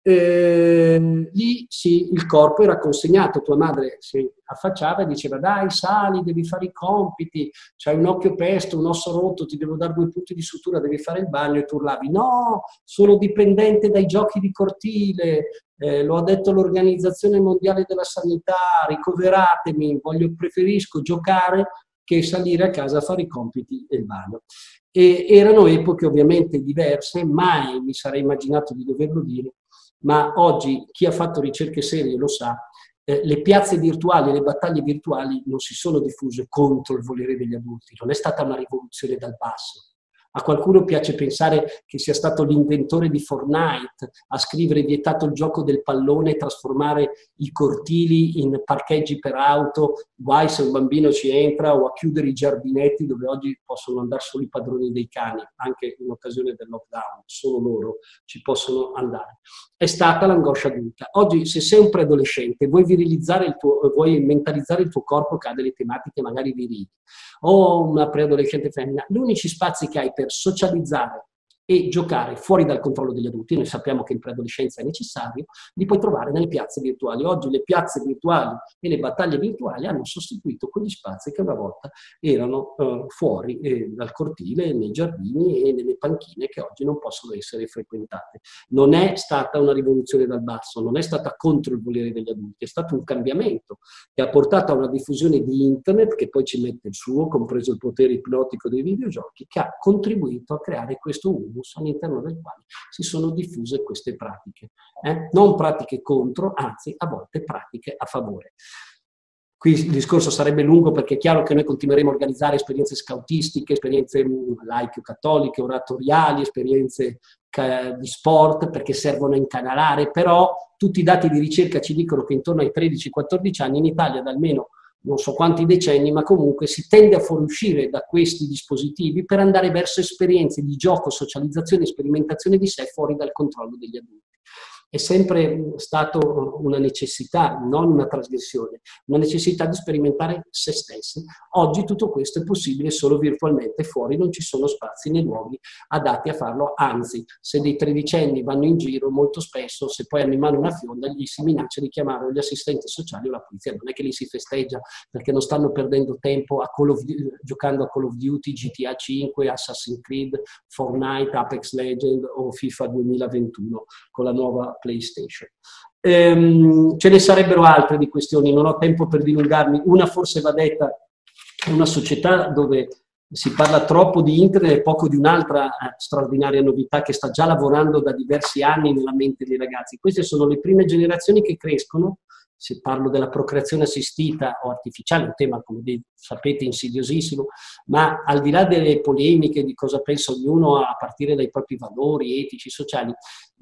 Eh, lì sì, il corpo era consegnato, tua madre si affacciava e diceva dai sali, devi fare i compiti, c'hai un occhio pesto, un osso rotto, ti devo dare due punti di sutura, devi fare il bagno, e tu urlavi no, sono dipendente dai giochi di cortile, eh, lo ha detto l'Organizzazione Mondiale della Sanità, ricoveratemi, voglio, preferisco giocare che salire a casa a fare i compiti e il bagno. E erano epoche ovviamente diverse, mai mi sarei immaginato di doverlo dire, ma oggi chi ha fatto ricerche serie lo sa, eh, le piazze virtuali e le battaglie virtuali non si sono diffuse contro il volere degli adulti, non è stata una rivoluzione dal basso. A qualcuno piace pensare che sia stato l'inventore di Fortnite a scrivere vietato il gioco del pallone e trasformare i cortili in parcheggi per auto, guai se un bambino ci entra, o a chiudere i giardinetti dove oggi possono andare solo i padroni dei cani, anche in occasione del lockdown, solo loro ci possono andare. È stata l'angoscia adulta. Oggi se sei un preadolescente vuoi virilizzare il tuo, vuoi mentalizzare il tuo corpo che ha delle tematiche magari virili, o una preadolescente femmina, gli unici spazi che hai per socializzare e giocare fuori dal controllo degli adulti, noi sappiamo che in preadolescenza è necessario, li puoi trovare nelle piazze virtuali. Oggi le piazze virtuali e le battaglie virtuali hanno sostituito quegli spazi che una volta erano eh, fuori eh, dal cortile, nei giardini e nelle panchine che oggi non possono essere frequentate. Non è stata una rivoluzione dal basso, non è stata contro il volere degli adulti, è stato un cambiamento che ha portato a una diffusione di internet che poi ci mette il suo, compreso il potere ipnotico dei videogiochi, che ha contribuito a creare questo humus all'interno del quale si sono diffuse queste pratiche. Eh? Non pratiche contro, anzi a volte pratiche a favore. Qui il discorso sarebbe lungo perché è chiaro che noi continueremo a organizzare esperienze scoutistiche, esperienze laico-cattoliche, oratoriali, esperienze di sport perché servono a incanalare, però tutti i dati di ricerca ci dicono che intorno ai tredici quattordici anni in Italia da almeno non so quanti decenni, ma comunque si tende a fuoriuscire da questi dispositivi per andare verso esperienze di gioco, socializzazione e sperimentazione di sé fuori dal controllo degli adulti. È sempre stato una necessità, non una trasgressione, una necessità di sperimentare se stessi. Oggi tutto questo è possibile solo virtualmente, fuori non ci sono spazi né luoghi adatti a farlo, anzi, se dei tredicenni vanno in giro, molto spesso, se poi hanno in mano una fionda, gli si minaccia di chiamare gli assistenti sociali o la polizia. Non è che lì si festeggia perché non stanno perdendo tempo a Call of Duty, giocando a Call of Duty, G T A cinque, Assassin's Creed, Fortnite, Apex Legends o FIFA duemilaventuno con la nuova PlayStation. Ehm, ce ne sarebbero altre di questioni, non ho tempo per dilungarmi. Una forse va detta, è una società dove si parla troppo di internet e poco di un'altra eh, straordinaria novità che sta già lavorando da diversi anni nella mente dei ragazzi. Queste sono le prime generazioni che crescono, se parlo della procreazione assistita o artificiale, un tema come sapete insidiosissimo, ma al di là delle polemiche di cosa pensa ognuno a partire dai propri valori etici, sociali,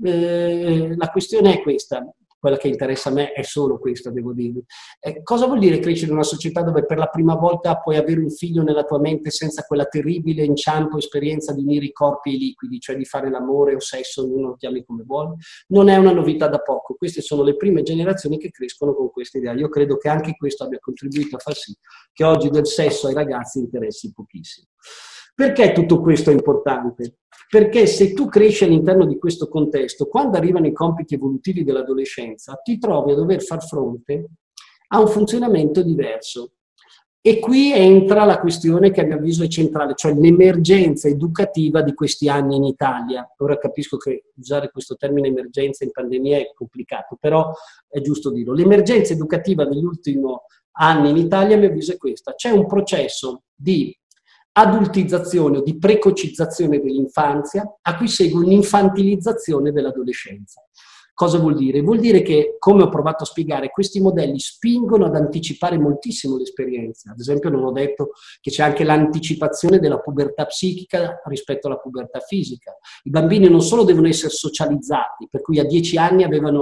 eh, la questione è questa. Quella che interessa a me è solo questa, devo dirvi. Eh, cosa vuol dire crescere in una società dove per la prima volta puoi avere un figlio nella tua mente senza quella terribile inciampo esperienza di unire i corpi ai liquidi, cioè di fare l'amore o sesso, ognuno lo chiami come vuole? Non è una novità da poco. Queste sono le prime generazioni che crescono con questa idea. Io credo che anche questo abbia contribuito a far sì che oggi del sesso ai ragazzi interessi pochissimo. Perché tutto questo è importante? Perché se tu cresci all'interno di questo contesto, quando arrivano i compiti evolutivi dell'adolescenza, ti trovi a dover far fronte a un funzionamento diverso. E qui entra la questione che a mio avviso è centrale, cioè l'emergenza educativa di questi anni in Italia. Ora capisco che usare questo termine emergenza in pandemia è complicato, però è giusto dirlo. L'emergenza educativa degli ultimi anni in Italia, a mio avviso, è questa. C'è un processo di adultizzazione o di precocizzazione dell'infanzia, a cui segue un'infantilizzazione dell'adolescenza. Cosa vuol dire? Vuol dire che, come ho provato a spiegare, questi modelli spingono ad anticipare moltissimo l'esperienza. Ad esempio non ho detto che c'è anche l'anticipazione della pubertà psichica rispetto alla pubertà fisica. I bambini non solo devono essere socializzati, per cui a dieci anni avevano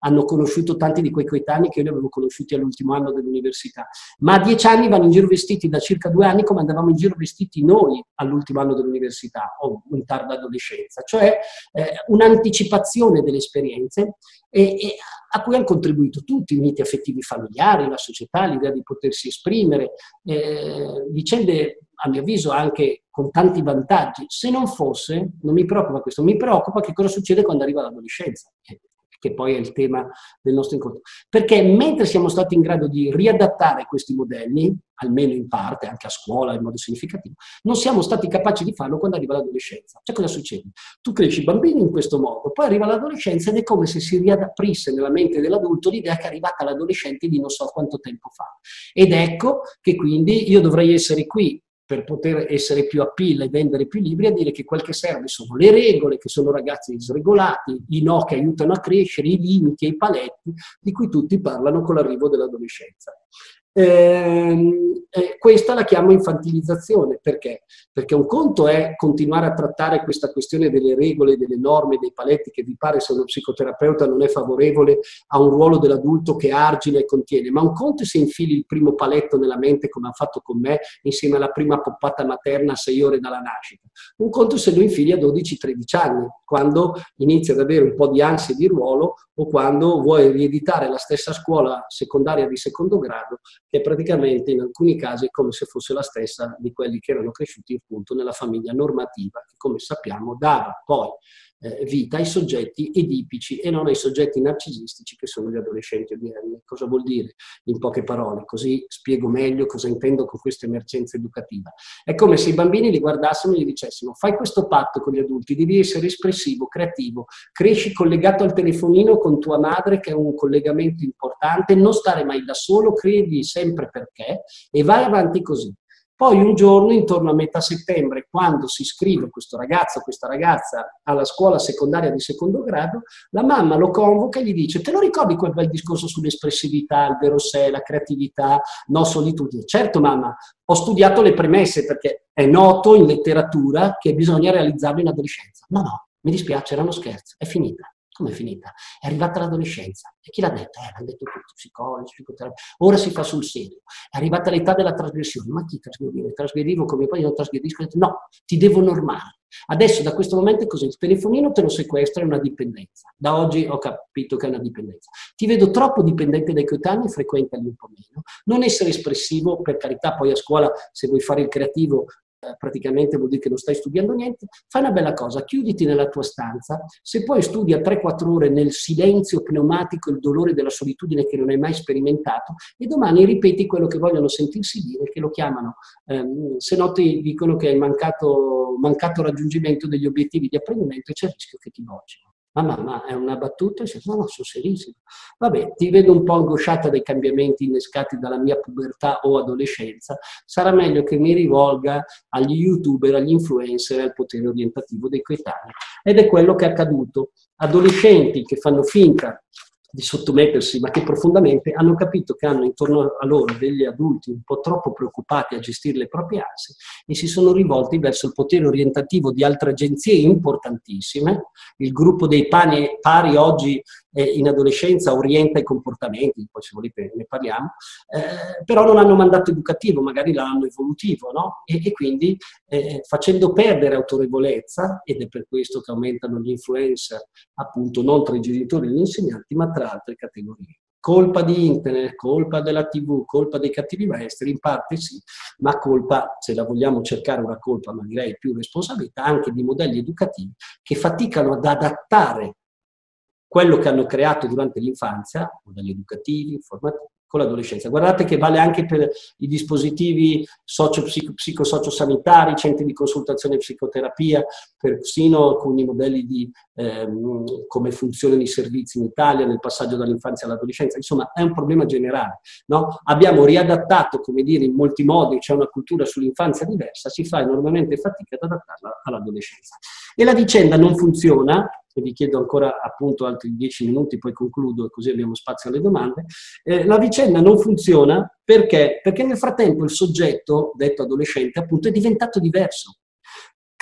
hanno conosciuto tanti di quei coetanei che io li avevo conosciuti all'ultimo anno dell'università, ma a dieci anni vanno in giro vestiti da circa due anni come andavamo in giro vestiti noi all'ultimo anno dell'università o in tarda adolescenza, cioè eh, un'anticipazione delle esperienze e, e a cui hanno contribuito tutti, i miti affettivi familiari, la società, l'idea di potersi esprimere, eh, vicende a mio avviso anche con tanti vantaggi. Se non fosse, non mi preoccupa questo, mi preoccupa che cosa succede quando arriva l'adolescenza, che poi è il tema del nostro incontro. Perché mentre siamo stati in grado di riadattare questi modelli, almeno in parte, anche a scuola in modo significativo, non siamo stati capaci di farlo quando arriva l'adolescenza. Cioè cosa succede? Tu cresci i bambini in questo modo, poi arriva l'adolescenza ed è come se si riaprisse nella mente dell'adulto l'idea che è arrivata l'adolescente di non so quanto tempo fa. Ed ecco che quindi io dovrei essere qui per poter essere più a pilla e vendere più libri, a dire che quel che serve sono le regole, che sono ragazzi sregolati, i no che aiutano a crescere, i limiti e i paletti di cui tutti parlano con l'arrivo dell'adolescenza. Eh, eh, questa la chiamo infantilizzazione. Perché? Perché un conto è continuare a trattare questa questione delle regole, delle norme, dei paletti, che vi pare se uno psicoterapeuta non è favorevole a un ruolo dell'adulto che argina e contiene, ma un conto è se infili il primo paletto nella mente, come ha fatto con me, insieme alla prima poppata materna a sei ore dalla nascita. Un conto è se lo infili a dodici tredici anni, quando inizi ad avere un po' di ansia di ruolo o quando vuoi rieditare la stessa scuola secondaria di secondo grado, che praticamente in alcuni casi è come se fosse la stessa di quelli che erano cresciuti appunto nella famiglia normativa, che come sappiamo dava poi eh, vita ai soggetti edipici e non ai soggetti narcisistici che sono gli adolescenti odierni. Cosa vuol dire in poche parole? Così spiego meglio cosa intendo con questa emergenza educativa. È come se i bambini li guardassimo e gli dicessimo: fai questo patto con gli adulti, devi essere espressivo, creativo, cresci collegato al telefonino con tua madre che è un collegamento importante, non stare mai da solo, credi sempre perché e vai avanti così. Poi un giorno, intorno a metà settembre, quando si iscrive questo ragazzo o questa ragazza alla scuola secondaria di secondo grado, la mamma lo convoca e gli dice: te lo ricordi quel bel discorso sull'espressività, il vero sé, la creatività, no solitudine? Certo mamma, ho studiato le premesse perché è noto in letteratura che bisogna realizzarlo in adolescenza. No, no, mi dispiace, era uno scherzo, è finita. Come è finita? È arrivata l'adolescenza. E chi l'ha detto? Eh, l'hanno detto tutti, psicologi, psicoterapeuti. Ora si fa sul serio. È arrivata l'età della trasgressione. Ma chi trasgrediva? Trasgredivo come poi non trasgredisco? Ho detto, no, ti devo normare. Adesso da questo momento è così, il telefonino te lo sequestra, è una dipendenza. Da oggi ho capito che è una dipendenza. Ti vedo troppo dipendente dai coetanei, frequentali un po' meno. Non essere espressivo, per carità, poi a scuola se vuoi fare il creativo praticamente vuol dire che non stai studiando niente. Fai una bella cosa, chiuditi nella tua stanza, se poi studia tre quattro ore nel silenzio pneumatico il dolore della solitudine che non hai mai sperimentato e domani ripeti quello che vogliono sentirsi dire, che lo chiamano, ehm, se no ti dicono che hai mancato, mancato raggiungimento degli obiettivi di apprendimento e c'è il rischio che ti bocciano. Ma mamma, è una battuta? E dice, no, no, sono serissimo. Vabbè, ti vedo un po' angosciata dai cambiamenti innescati dalla mia pubertà o adolescenza. Sarà meglio che mi rivolga agli youtuber, agli influencer e al potere orientativo dei coetanei. Ed è quello che è accaduto. Adolescenti che fanno finta di sottomettersi, ma che profondamente hanno capito che hanno intorno a loro degli adulti un po' troppo preoccupati a gestire le proprie ansie e si sono rivolti verso il potere orientativo di altre agenzie importantissime. Il gruppo dei pari, pari oggi eh, in adolescenza orienta i comportamenti, poi se volete ne parliamo, eh, però non hanno mandato educativo, magari l'hanno evolutivo, no? E, e quindi eh, facendo perdere autorevolezza, ed è per questo che aumentano gli influencer, appunto non tra i genitori e gli insegnanti, ma tra altre categorie. Colpa di internet, colpa della tivù, colpa dei cattivi maestri, in parte sì, ma colpa, se la vogliamo cercare una colpa, ma direi più responsabilità, anche di modelli educativi che faticano ad adattare quello che hanno creato durante l'infanzia, modelli educativi, formativi, con l'adolescenza. Guardate che vale anche per i dispositivi psicosociosanitari, centri di consultazione e psicoterapia, persino alcuni modelli di ehm, come funzionano i servizi in Italia nel passaggio dall'infanzia all'adolescenza. Insomma, è un problema generale, no? Abbiamo riadattato, come dire, in molti modi, c'è una cultura sull'infanzia diversa, si fa enormemente fatica ad adattarla all'adolescenza. E la vicenda non funziona, e vi chiedo ancora appunto altri dieci minuti, poi concludo, così abbiamo spazio alle domande. Eh, la vicenda non funziona perché? Perché nel frattempo il soggetto, detto adolescente, appunto è diventato diverso.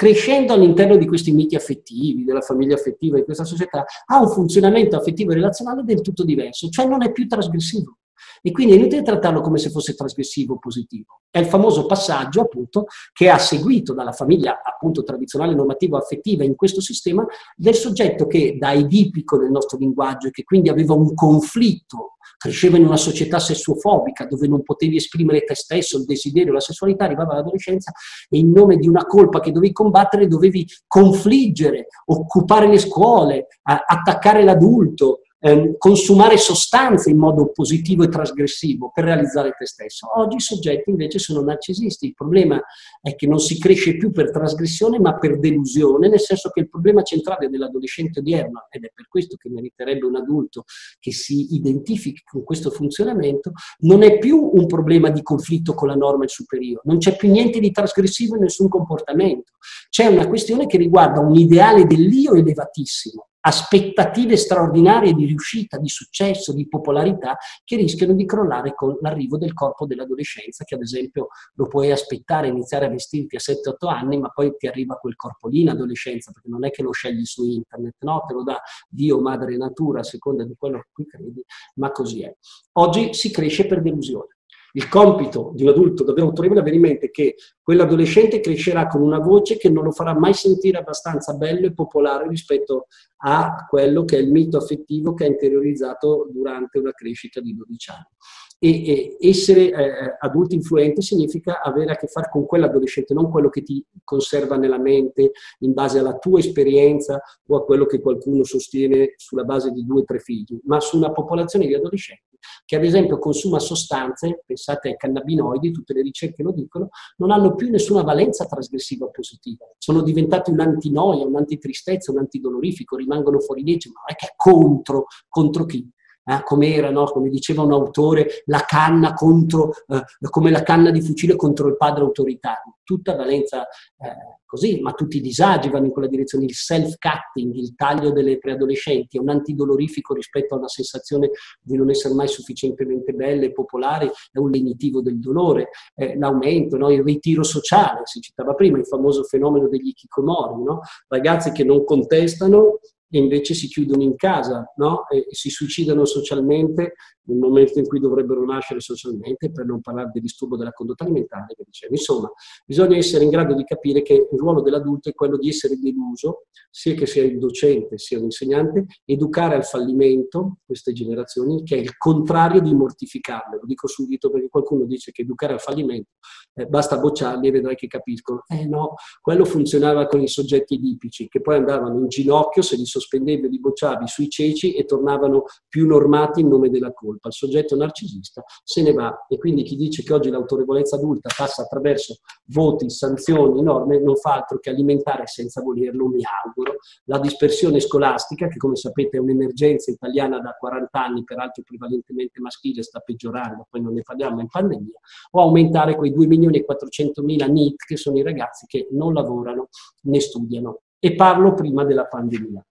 crescendo all'interno di questi miti affettivi, della famiglia affettiva in questa società, ha un funzionamento affettivo e relazionale del tutto diverso, cioè non è più trasgressivo. E quindi è inutile trattarlo come se fosse trasgressivo o positivo. È il famoso passaggio, appunto, che ha seguito dalla famiglia, appunto, tradizionale, normativa, affettiva in questo sistema, del soggetto che da edipico nel nostro linguaggio e che quindi aveva un conflitto, cresceva in una società sessuofobica dove non potevi esprimere te stesso, il desiderio, la sessualità, arrivava all'adolescenza e in nome di una colpa che dovevi combattere dovevi confliggere, occupare le scuole, attaccare l'adulto, ehm, consumare sostanze in modo positivo e trasgressivo per realizzare te stesso. Oggi i soggetti invece sono narcisisti. Il problema è che non si cresce più per trasgressione ma per delusione, nel senso che il problema centrale dell'adolescente odierno, ed è per questo che meriterebbe un adulto che si identifichi con questo funzionamento, non è più un problema di conflitto con la norma e il superiore, non c'è più niente di trasgressivo in nessun comportamento, c'è una questione che riguarda un ideale dell'io elevatissimo, aspettative straordinarie di riuscita, di successo, di popolarità che rischiano di crollare con l'arrivo del corpo dell'adolescenza, che ad esempio lo puoi aspettare, iniziare a vestirti a sette otto anni, ma poi ti arriva quel corpo lì in adolescenza, perché non è che lo scegli su internet, no, te lo dà Dio, madre natura, a seconda di quello a cui credi, ma così è. Oggi si cresce per delusione. Il compito di un adulto davvero autorevole è avere in mente che quell'adolescente crescerà con una voce che non lo farà mai sentire abbastanza bello e popolare rispetto a quello che è il mito affettivo che ha interiorizzato durante una crescita di dodici anni. E, e essere eh, adulti influenti significa avere a che fare con quell'adolescente, non quello che ti conserva nella mente in base alla tua esperienza o a quello che qualcuno sostiene sulla base di due o tre figli, ma su una popolazione di adolescenti che ad esempio consuma sostanze, pensate ai cannabinoidi, tutte le ricerche lo dicono, non hanno più nessuna valenza trasgressiva positiva, sono diventati un'antinoia, un'antitristezza, un antidolorifico, rimangono fuori legge, ma non è che è contro, contro chi? Eh, come era, no? Come diceva un autore, la canna contro, eh, come la canna di fucile contro il padre autoritario, tutta valenza eh, così, ma tutti i disagi vanno in quella direzione. Il self-cutting, il taglio delle preadolescenti, è un antidolorifico rispetto a una sensazione di non essere mai sufficientemente belle e popolari, è un lenitivo del dolore, eh, l'aumento, no? Il ritiro sociale, si citava prima, il famoso fenomeno degli hikikomori, no? Ragazzi che non contestano e invece si chiudono in casa, no? E si suicidano socialmente nel momento in cui dovrebbero nascere socialmente, per non parlare del disturbo della condotta alimentare che dicevo. Insomma, bisogna essere in grado di capire che il ruolo dell'adulto è quello di essere deluso, sia che sia il docente sia l'insegnante, educare al fallimento queste generazioni, che è il contrario di mortificarle. Lo dico subito perché qualcuno dice che educare al fallimento eh, basta bocciarli e vedrai che capiscono. Eh no, quello funzionava con i soggetti edipici, che poi andavano in ginocchio se li sospendevi o li bocciavi sui ceci e tornavano più normati in nome della colpa. Il soggetto narcisista se ne va, e quindi chi dice che oggi l'autorevolezza adulta passa attraverso voti, sanzioni, norme, non fa altro che alimentare, senza volerlo, mi auguro, la dispersione scolastica, che come sapete è un'emergenza italiana da quaranta anni, peraltro prevalentemente maschile, sta peggiorando, poi non ne parliamo in pandemia, o aumentare quei due milioni e quattrocentomila N I T, che sono i ragazzi che non lavorano né studiano. E parlo prima della pandemia.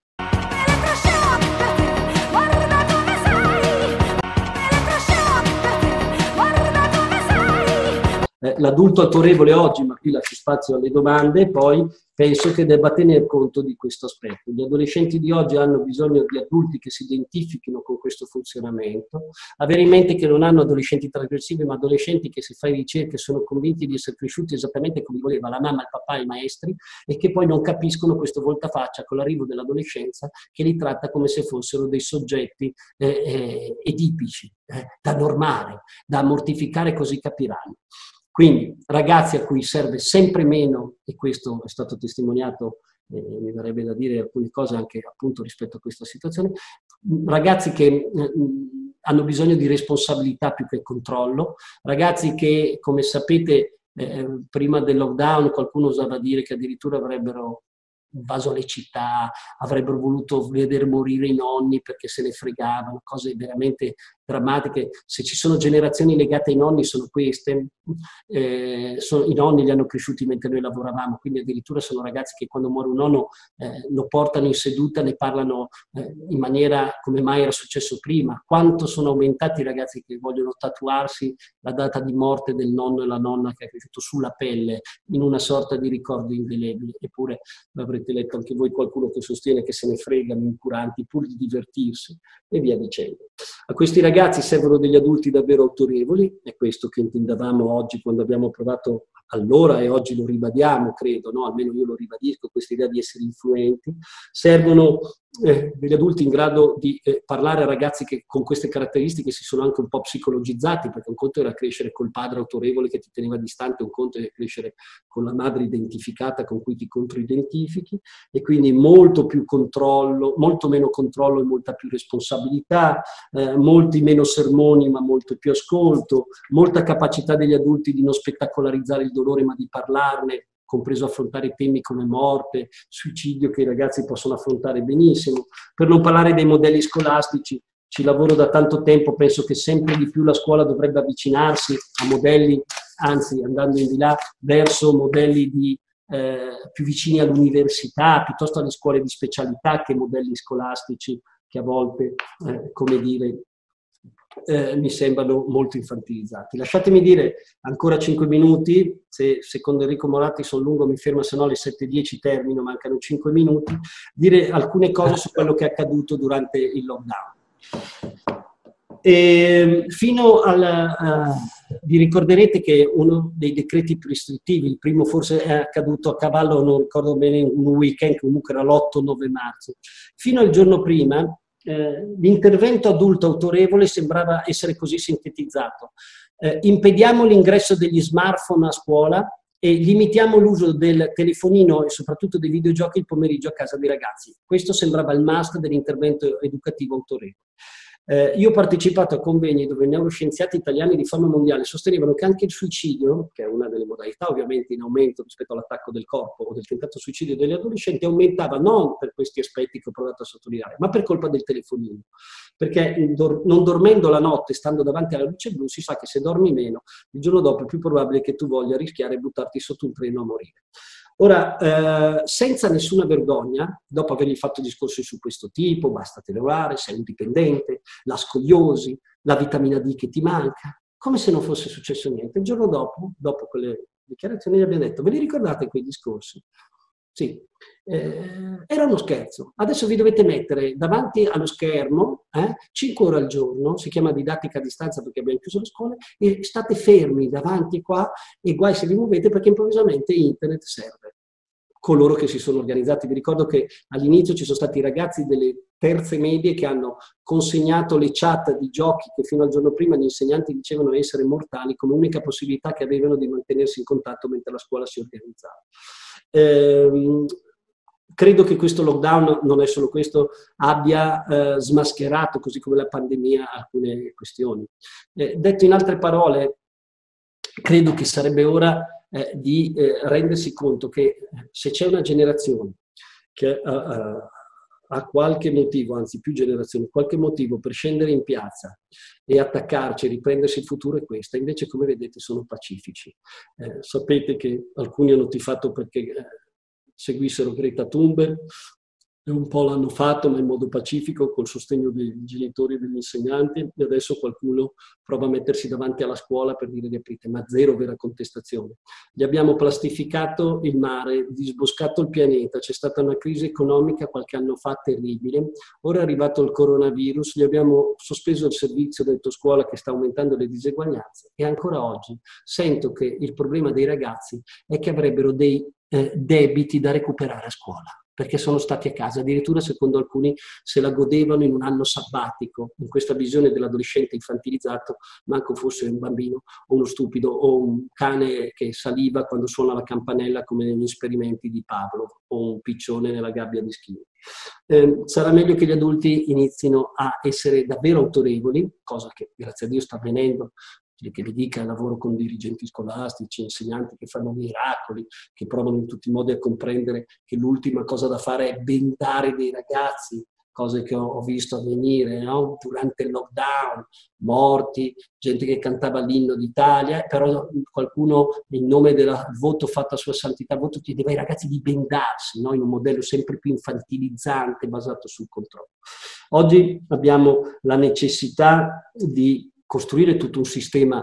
L'adulto autorevole oggi, ma qui lascio spazio alle domande, poi penso che debba tener conto di questo aspetto. Gli adolescenti di oggi hanno bisogno di adulti che si identifichino con questo funzionamento, avere in mente che non hanno adolescenti trasgressivi, ma adolescenti che, se fai ricerche, sono convinti di essere cresciuti esattamente come voleva la mamma, il papà e i maestri, e che poi non capiscono questo voltafaccia con l'arrivo dell'adolescenza che li tratta come se fossero dei soggetti eh, eh, edipici, eh, da normare, da mortificare, così capiranno. Quindi ragazzi a cui serve sempre meno, e questo è stato testimoniato, eh, mi verrebbe da dire alcune cose anche appunto rispetto a questa situazione, ragazzi che eh, hanno bisogno di responsabilità più che controllo, ragazzi che, come sapete, eh, prima del lockdown qualcuno osava dire che addirittura avrebbero invaso le città, avrebbero voluto vedere morire i nonni perché se ne fregavano, cose veramente drammatiche. Se ci sono generazioni legate ai nonni sono queste, eh, sono, i nonni li hanno cresciuti mentre noi lavoravamo, quindi addirittura sono ragazzi che quando muore un nonno eh, lo portano in seduta, ne parlano eh, in maniera come mai era successo prima. Quanto sono aumentati i ragazzi che vogliono tatuarsi la data di morte del nonno e la nonna che è cresciuto sulla pelle in una sorta di ricordo indelebile. Eppure avrete letto anche voi qualcuno che sostiene che se ne fregano incuranti pur di divertirsi e via dicendo. A questi ragazzi servono degli adulti davvero autorevoli, è questo che intendavamo oggi quando abbiamo provato allora, e oggi lo ribadiamo, credo, no? Almeno io lo ribadisco, questa idea di essere influenti. Servono eh, degli adulti in grado di eh, parlare a ragazzi che con queste caratteristiche si sono anche un po' psicologizzati, perché un conto era crescere col padre autorevole che ti teneva distante, un conto era crescere con la madre identificata con cui ti controidentifichi, e quindi molto più controllo, molto meno controllo e molta più responsabilità, eh, molti meno sermoni ma molto più ascolto, molta capacità degli adulti di non spettacolarizzare il dolore ma di parlarne, compreso affrontare temi come morte, suicidio, che i ragazzi possono affrontare benissimo. Per non parlare dei modelli scolastici, ci lavoro da tanto tempo, penso che sempre di più la scuola dovrebbe avvicinarsi a modelli, anzi andando in di là, verso modelli di, eh, più vicini all'università, piuttosto alle scuole di specialità che modelli scolastici che a volte, eh, come dire, Eh, mi sembrano molto infantilizzati. Lasciatemi dire ancora cinque minuti, se secondo Enrico Moratti sono lungo mi fermo, se no alle sette e dieci termino, mancano cinque minuti, dire alcune cose su quello che è accaduto durante il lockdown. E fino al, uh, vi ricorderete che uno dei decreti più restrittivi, il primo forse è accaduto a cavallo, non ricordo bene, un weekend, comunque era l'otto nove marzo, fino al giorno prima. Eh, l'intervento adulto autorevole sembrava essere così sintetizzato: eh, impediamo l'ingresso degli smartphone a scuola e limitiamo l'uso del telefonino e soprattutto dei videogiochi il pomeriggio a casa dei ragazzi. Questo sembrava il must dell'intervento educativo autorevole. Eh, io ho partecipato a convegni dove neuroscienziati italiani di fama mondiale sostenevano che anche il suicidio, che è una delle modalità ovviamente in aumento rispetto all'attacco del corpo o del tentato suicidio degli adolescenti, aumentava non per questi aspetti che ho provato a sottolineare, ma per colpa del telefonino. Perché non dormendo la notte, stando davanti alla luce blu, si sa che se dormi meno, il giorno dopo è più probabile che tu voglia rischiare e buttarti sotto un treno a morire. Ora, eh, senza nessuna vergogna, dopo avergli fatto discorsi su questo tipo, basta teleorare, sei un dipendente, la scoliosi, la vitamina D che ti manca, come se non fosse successo niente. Il giorno dopo, dopo quelle dichiarazioni, gli abbiamo detto: ve li ricordate quei discorsi? Sì, eh, era uno scherzo. Adesso vi dovete mettere davanti allo schermo eh, cinque ore al giorno, si chiama didattica a distanza perché abbiamo chiuso le scuole, e state fermi davanti qua e guai se vi muovete perché improvvisamente internet serve. Coloro che si sono organizzati, vi ricordo che all'inizio ci sono stati i ragazzi delle terze medie che hanno consegnato le chat di giochi che fino al giorno prima gli insegnanti dicevano essere mortali come unica possibilità che avevano di mantenersi in contatto mentre la scuola si organizzava. Eh, credo che questo lockdown, non è solo questo, abbia eh, smascherato, così come la pandemia, alcune questioni. Eh, detto in altre parole, credo che sarebbe ora eh, di eh, rendersi conto che se c'è una generazione che uh, uh, ha qualche motivo, anzi più generazioni, qualche motivo per scendere in piazza e attaccarci e riprendersi il futuro, è questa. Invece, come vedete, sono pacifici. Eh, sapete che alcuni hanno tifato perché eh, seguissero Greta Thunberg, e un po' l'hanno fatto, ma in modo pacifico, col sostegno dei genitori e degli insegnanti, e adesso qualcuno prova a mettersi davanti alla scuola per dire riaprite, ma zero vera contestazione. Gli abbiamo plastificato il mare, disboscato il pianeta, c'è stata una crisi economica qualche anno fa terribile, ora è arrivato il coronavirus, gli abbiamo sospeso il servizio dentro scuola che sta aumentando le diseguaglianze, e ancora oggi sento che il problema dei ragazzi è che avrebbero dei eh, debiti da recuperare a scuola, perché sono stati a casa, addirittura secondo alcuni se la godevano in un anno sabbatico, in questa visione dell'adolescente infantilizzato, manco fosse un bambino o uno stupido o un cane che saliva quando suona la campanella come negli esperimenti di Pavlov, o un piccione nella gabbia di Schini. Eh, sarà meglio che gli adulti inizino a essere davvero autorevoli, cosa che grazie a Dio sta avvenendo, che vi dica, lavoro con dirigenti scolastici, insegnanti che fanno miracoli, che provano in tutti i modi a comprendere che l'ultima cosa da fare è bendare dei ragazzi cose che ho, ho visto avvenire, no? Durante il lockdown, morti, gente che cantava l'inno d'Italia, però qualcuno in nome del voto fatto a sua santità, voto chiedeva ai ragazzi di bendarsi, no? In un modello sempre più infantilizzante basato sul controllo. Oggi abbiamo la necessità di costruire tutto un sistema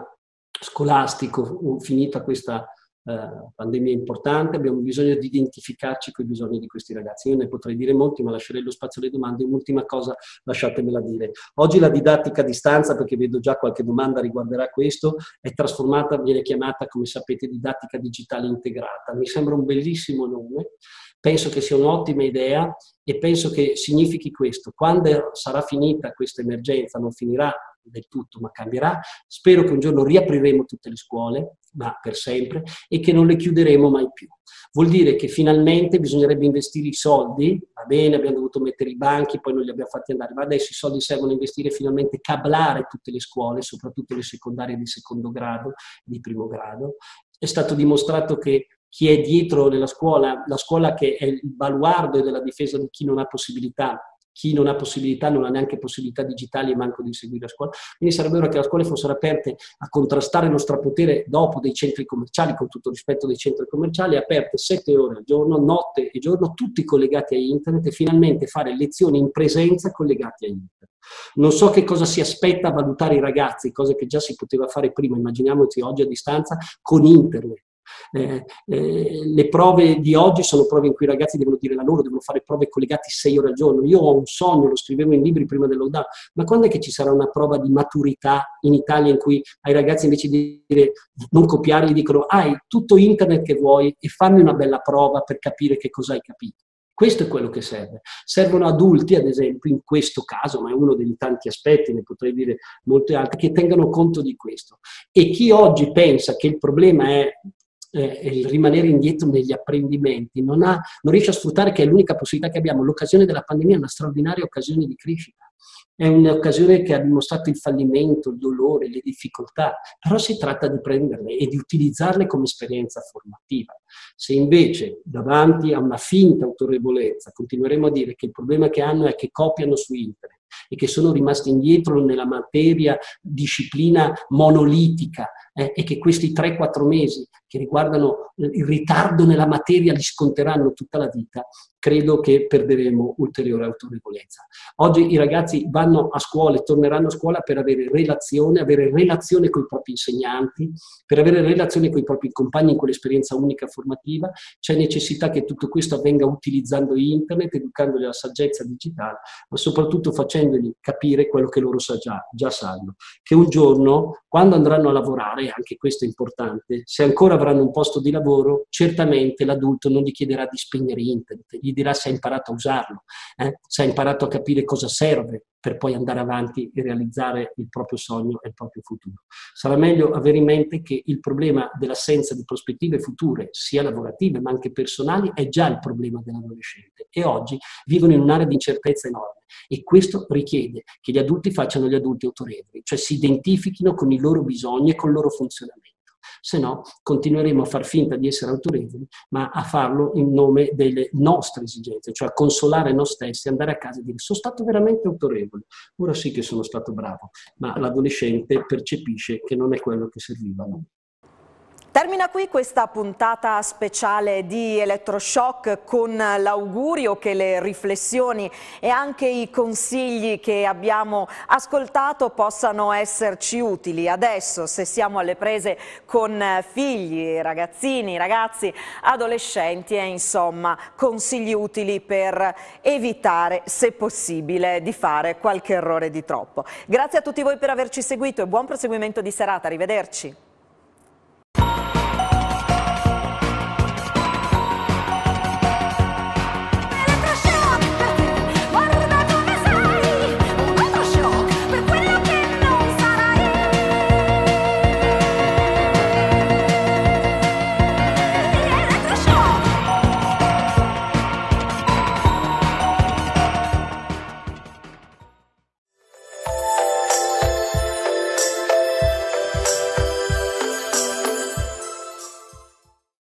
scolastico, finita questa Uh, pandemia importante, abbiamo bisogno di identificarci con i bisogni di questi ragazzi. Io ne potrei dire molti, ma lascerei lo spazio alle domande. Un'ultima cosa, lasciatemela dire. Oggi la didattica a distanza, perché vedo già qualche domanda riguarderà questo, è trasformata, viene chiamata, come sapete, didattica digitale integrata. Mi sembra un bellissimo nome, penso che sia un'ottima idea e penso che significhi questo. Quando sarà finita questa emergenza, non finirà del tutto, ma cambierà. Spero che un giorno riapriremo tutte le scuole, ma per sempre, e che non le chiuderemo mai più. Vuol dire che finalmente bisognerebbe investire i soldi, va bene, abbiamo dovuto mettere i banchi, poi non li abbiamo fatti andare, ma adesso i soldi servono a investire finalmente, cablare tutte le scuole, soprattutto le secondarie di secondo grado, di primo grado. È stato dimostrato che chi è dietro nella scuola, la scuola che è il baluardo della difesa di chi non ha possibilità, chi non ha possibilità non ha neanche possibilità digitali e manco di seguire la scuola. Quindi sarebbe ora che le scuole fossero aperte a contrastare lo strapotere dopo dei centri commerciali, con tutto rispetto dei centri commerciali, aperte sette ore al giorno, notte e giorno, tutti collegati a internet e finalmente fare lezioni in presenza collegati a internet. Non so che cosa si aspetta a valutare i ragazzi, cose che già si poteva fare prima, immaginiamoci oggi a distanza, con internet. Eh, eh, le prove di oggi sono prove in cui i ragazzi devono dire la loro, devono fare prove collegate sei ore al giorno. Io ho un sogno, lo scrivevo in libri prima del lockdown, ma quando è che ci sarà una prova di maturità in Italia in cui ai ragazzi invece di dire non copiare gli dicono hai tutto internet che vuoi e fammi una bella prova per capire che cosa hai capito? Questo è quello che serve. Servono adulti, ad esempio, in questo caso, ma è uno dei tanti aspetti, ne potrei dire molti altri, che tengano conto di questo. E chi oggi pensa che il problema è Eh, il rimanere indietro negli apprendimenti, non, ha, non riesce a sfruttare che è l'unica possibilità che abbiamo. L'occasione della pandemia è una straordinaria occasione di crescita, è un'occasione che ha dimostrato il fallimento, il dolore, le difficoltà, però si tratta di prenderle e di utilizzarle come esperienza formativa. Se invece davanti a una finta autorevolezza continueremo a dire che il problema che hanno è che copiano su internet e che sono rimasti indietro nella materia disciplina monolitica eh, e che questi tre quattro mesi che riguardano il ritardo nella materia li sconteranno tutta la vita, credo che perderemo ulteriore autorevolezza. Oggi i ragazzi vanno a scuola e torneranno a scuola per avere relazione, avere relazione con i propri insegnanti, per avere relazione con i propri compagni in quell'esperienza unica formativa. C'è necessità che tutto questo avvenga utilizzando internet, educandoli alla saggezza digitale, ma soprattutto facendogli capire quello che loro sa già, già sanno, che un giorno, quando andranno a lavorare, anche questo è importante, se ancora avranno un posto di lavoro, certamente l'adulto non gli chiederà di spegnere internet, gli dirà se ha imparato a usarlo, eh? se ha imparato a capire cosa serve per poi andare avanti e realizzare il proprio sogno e il proprio futuro. Sarà meglio avere in mente che il problema dell'assenza di prospettive future, sia lavorative ma anche personali, è già il problema dell'adolescente e oggi vivono in un'area di incertezza enorme e questo richiede che gli adulti facciano gli adulti autorevoli, cioè si identifichino con i loro bisogni e con il loro funzionamento. Se no continueremo a far finta di essere autorevoli, ma a farlo in nome delle nostre esigenze, cioè a consolare noi stessi, andare a casa e dire sono stato veramente autorevole, ora sì che sono stato bravo, ma l'adolescente percepisce che non è quello che serviva a noi. Termina qui questa puntata speciale di Elettroshock con l'augurio che le riflessioni e anche i consigli che abbiamo ascoltato possano esserci utili adesso se siamo alle prese con figli, ragazzini, ragazzi, adolescenti e insomma consigli utili per evitare se possibile di fare qualche errore di troppo. Grazie a tutti voi per averci seguito e buon proseguimento di serata, arrivederci.